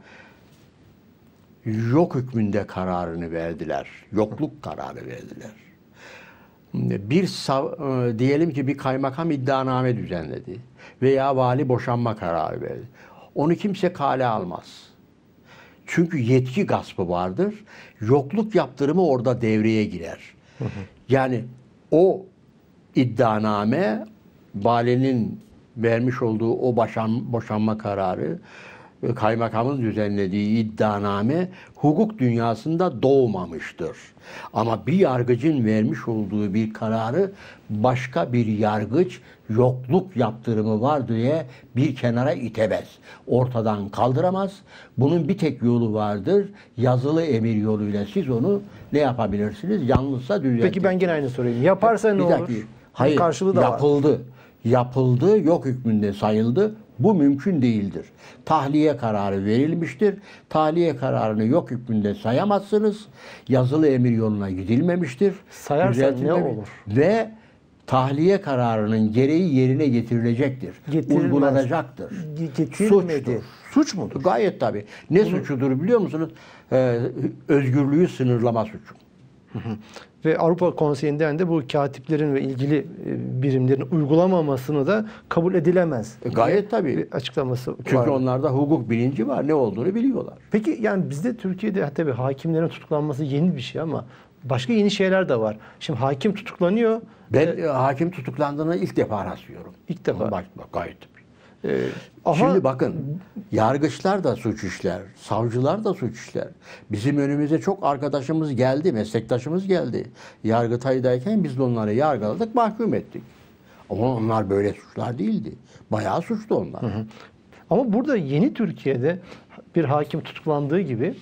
yok hükmünde kararını verdiler. Yokluk kararı verdiler. Bir sav- e, diyelim ki bir kaymakam iddianame düzenledi veya vali boşanma kararı verdi. Onu kimse kale almaz. Çünkü yetki gaspı vardır. Yokluk yaptırımı orada devreye girer. Hı hı. Yani o iddianame valinin vermiş olduğu o boşan, boşanma kararı, kaymakamın düzenlediği iddianame hukuk dünyasında doğmamıştır. Ama bir yargıcın vermiş olduğu bir kararı başka bir yargıç yokluk yaptırımı var diye bir kenara itemez. Ortadan kaldıramaz. Bunun bir tek yolu vardır. Yazılı emir yoluyla siz onu ne yapabilirsiniz? Yanlışsa düzeltin. Peki ben gene aynı sorayım. Yaparsa ne Bir olur? dakika. Hayır, Karşılığı da var. yapıldı. Yapıldı, yok hükmünde sayıldı. Bu mümkün değildir. Tahliye kararı verilmiştir. Tahliye kararını yok hükmünde sayamazsınız. Yazılı emir yoluna gidilmemiştir. Sayarsan Düzeltilmemiş. ne olur? Ve tahliye kararının gereği yerine getirilecektir. Getirilmez. Uygulanacaktır. Ge- Getirilmedi. Suçtur. Suç mudur? Gayet tabii. Ne suçudur biliyor musunuz? Ee, özgürlüğü sınırlama suçu. Ve Avrupa Konseyi'nden de bu katiplerin ve ilgili e, birimlerin uygulamamasını da kabul edilemez. E, gayet diye tabii. bir açıklaması Çünkü var. onlarda hukuk bilinci var. Ne olduğunu biliyorlar. Peki yani bizde Türkiye'de tabii hakimlerin tutuklanması yeni bir şey ama başka yeni şeyler de var. Şimdi hakim tutuklanıyor. Ben e, hakim tutuklandığını ilk defa rastlıyorum. İlk defa. Bak, bak gayet tabii. E, ama Şimdi bakın, yargıçlar da suç işler, savcılar da suç işler. Bizim önümüze çok arkadaşımız geldi, meslektaşımız geldi. Yargıtay'dayken biz de onları yargıladık, mahkum ettik. Ama onlar böyle suçlar değildi. Bayağı suçlu onlar. Hı hı. Ama burada yeni Türkiye'de bir hakim tutuklandığı gibi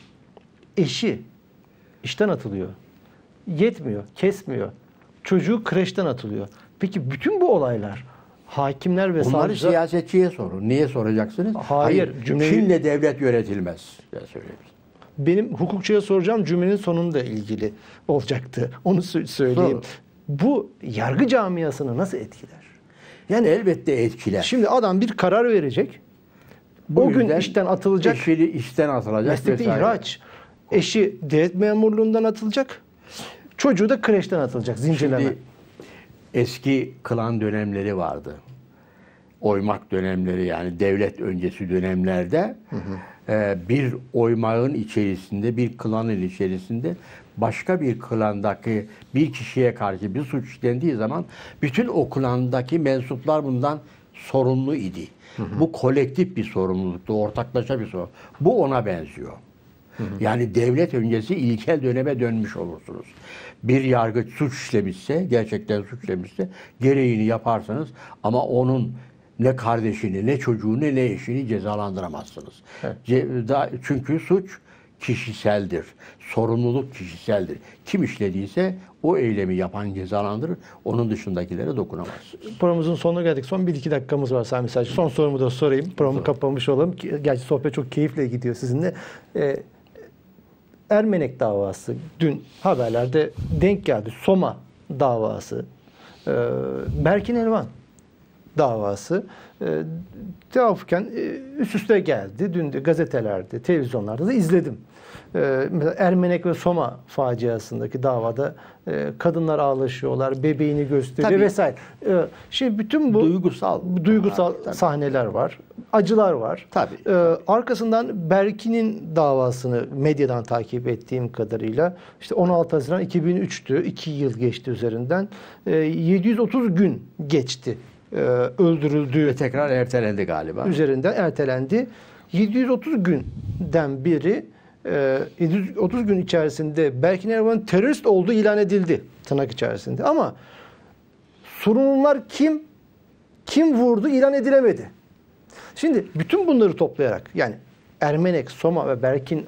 eşi işten atılıyor. Yetmiyor, kesmiyor. Çocuğu kreşten atılıyor. Peki bütün bu olaylar hakimler ve Bunları savcılar... siyasetçiye sorun. Niye soracaksınız? Hayır, cümleyi- Çin'le devlet yönetilmez. Ben söyleyeyim. Benim hukukçuya soracağım cümlenin sonunda ilgili olacaktı. Onu sö- söyleyeyim. Sorun. Bu yargı camiasını nasıl etkiler? Yani elbette etkiler. Şimdi adam bir karar verecek. Bu o gün yüzden işten atılacak. eşini işten atılacak. Meslekte vesaire. ihraç. Eşi devlet memurluğundan atılacak. Çocuğu da kreşten atılacak. Zincirleme. Şimdi eski klan dönemleri vardı. Oymak dönemleri, yani devlet öncesi dönemlerde e, bir oymağın içerisinde, bir klanın içerisinde başka bir klandaki bir kişiye karşı bir suç işlendiği zaman bütün o klandaki mensuplar bundan sorumlu idi. Bu kolektif bir sorumluluktu, ortaklaşa bir sorumluluk. Bu ona benziyor. Yani devlet öncesi ilkel döneme dönmüş olursunuz. Bir yargıç suç işlemişse, gerçekten suç işlemişse gereğini yaparsınız ama onun ne kardeşini, ne çocuğunu, ne eşini cezalandıramazsınız. Evet. Ce- da- Çünkü suç kişiseldir. Sorumluluk kişiseldir. Kim işlediyse o eylemi yapan cezalandırır. Onun dışındakilere dokunamaz. Programımızın sonuna geldik. Son bir iki dakikamız var Sami Selçuk. Son sorumu da sorayım. Programı kapamış olalım. Gerçi sohbet çok keyifle gidiyor sizinle. Ee, Ermenek davası dün haberlerde denk geldi. Soma davası. Ee, Berkin Elvan davası. Ee, tevafuken e, üst üste geldi. Dün de gazetelerde, televizyonlarda da izledim. Ee, mesela Ermenek ve Soma faciasındaki davada e, kadınlar ağlaşıyorlar, bebeğini gösteriyor Tabii. vesaire. Ee, şimdi bütün bu Duygusal. bu duygusal Tabii. sahneler var, acılar var. Tabii. Ee, arkasından Berkin'in davasını medyadan takip ettiğim kadarıyla işte on altı Haziran iki bin üç'tü, iki yıl geçti üzerinden. Ee, yedi yüz otuz gün geçti ee, öldürüldüğü Ve tekrar ertelendi galiba. üzerinden ertelendi. yedi yüz otuz günden beri e, yedi yüz otuz gün içerisinde Berkin Elvan'ın terörist olduğu ilan edildi tırnak içerisinde. Ama sorumlular kim? Kim vurdu ilan edilemedi. Şimdi bütün bunları toplayarak yani Ermenek, Soma ve Berkin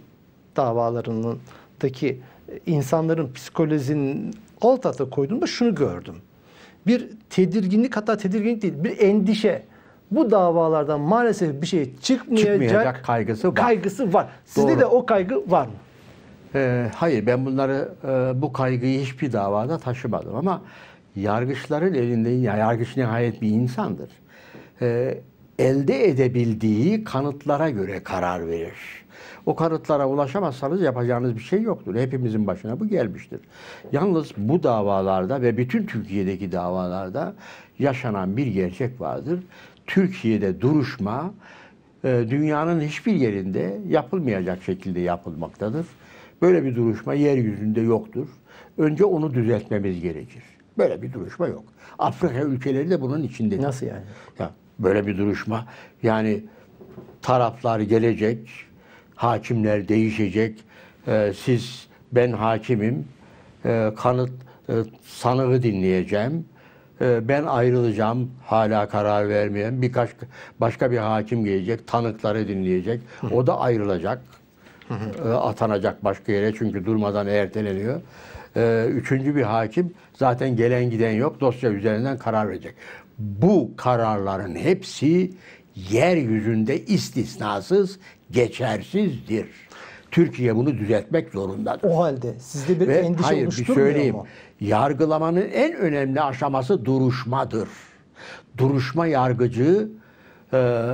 davalarındaki insanların psikolojisinin alt alta koyduğumda şunu gördüm. Bir tedirginlik, hatta tedirginlik değil, bir endişe. Bu davalardan maalesef bir şey çıkmayacak, Çıkmayacak kaygısı var. kaygısı var. Sizde Doğru. de o kaygı var mı? Ee, hayır, ben bunları e, bu kaygıyı hiçbir davada taşımadım ama yargıçların elinde, ya yargıç nihayet bir insandır. Ee, elde edebildiği kanıtlara göre karar verir. O kanıtlara ulaşamazsanız yapacağınız bir şey yoktur. Hepimizin başına bu gelmiştir. Yalnız bu davalarda ve bütün Türkiye'deki davalarda yaşanan bir gerçek vardır. Türkiye'de duruşma e, dünyanın hiçbir yerinde yapılmayacak şekilde yapılmaktadır. Böyle bir duruşma yeryüzünde yoktur. Önce onu düzeltmemiz gerekir. Böyle bir duruşma yok. Afrika ülkeleri de bunun içindedir. Nasıl yani? Ya, böyle bir duruşma, yani taraflar gelecek, hakimler değişecek. Ee, siz, ben hakimim, ee, kanıt e, sanığı dinleyeceğim. Ee, ben ayrılacağım, hala karar vermeyen birkaç başka bir hakim gelecek, tanıkları dinleyecek. O da ayrılacak, ee, atanacak başka yere çünkü durmadan erteleniyor. Ee, üçüncü bir hakim, zaten gelen giden yok, dosya üzerinden karar verecek. Bu kararların hepsi yeryüzünde istisnasız geçersizdir. Türkiye bunu düzeltmek zorundadır. O halde sizde bir Ve endişe hayır, bir oluşturmuyor söyleyeyim. mu? Yargılamanın en önemli aşaması duruşmadır. Duruşma yargıcı e,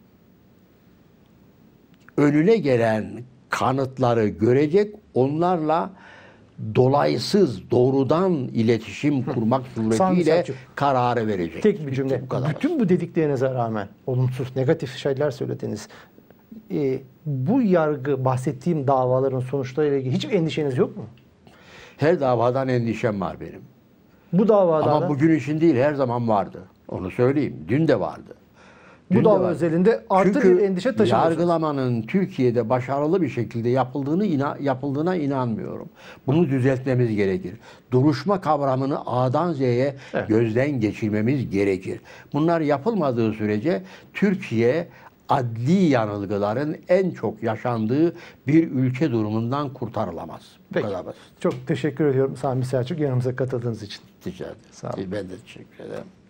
önüne gelen kanıtları görecek, onlarla dolaysız, doğrudan iletişim kurmak Sami suretiyle Selçuk, kararı verecek. tek bir Bitti, cümle. bu kadar. Bütün bu dediklerinize rağmen olumsuz, negatif şeyler söylediniz. Ee, bu yargı, bahsettiğim davaların sonuçlarıyla ilgili hiç endişeniz yok mu? Her davadan endişem var benim. Bu davada Ama da- bugün için değil, her zaman vardı. Onu söyleyeyim. Dün de vardı. bu Dün de dava vardı. özelinde artı Çünkü bir endişe taşımıyorsunuz. yargılamanın Türkiye'de başarılı bir şekilde yapıldığını ina- yapıldığına inanmıyorum. Bunu düzeltmemiz gerekir. Duruşma kavramını A'dan Z'ye Evet. gözden geçirmemiz gerekir. Bunlar yapılmadığı sürece Türkiye adli yanılgıların en çok yaşandığı bir ülke durumundan kurtarılamaz. Bu Peki. kadar basit. Çok teşekkür ediyorum Sami Selçuk yanımıza katıldığınız için. Rica ederim. Sağ olun. Ben de teşekkür ederim.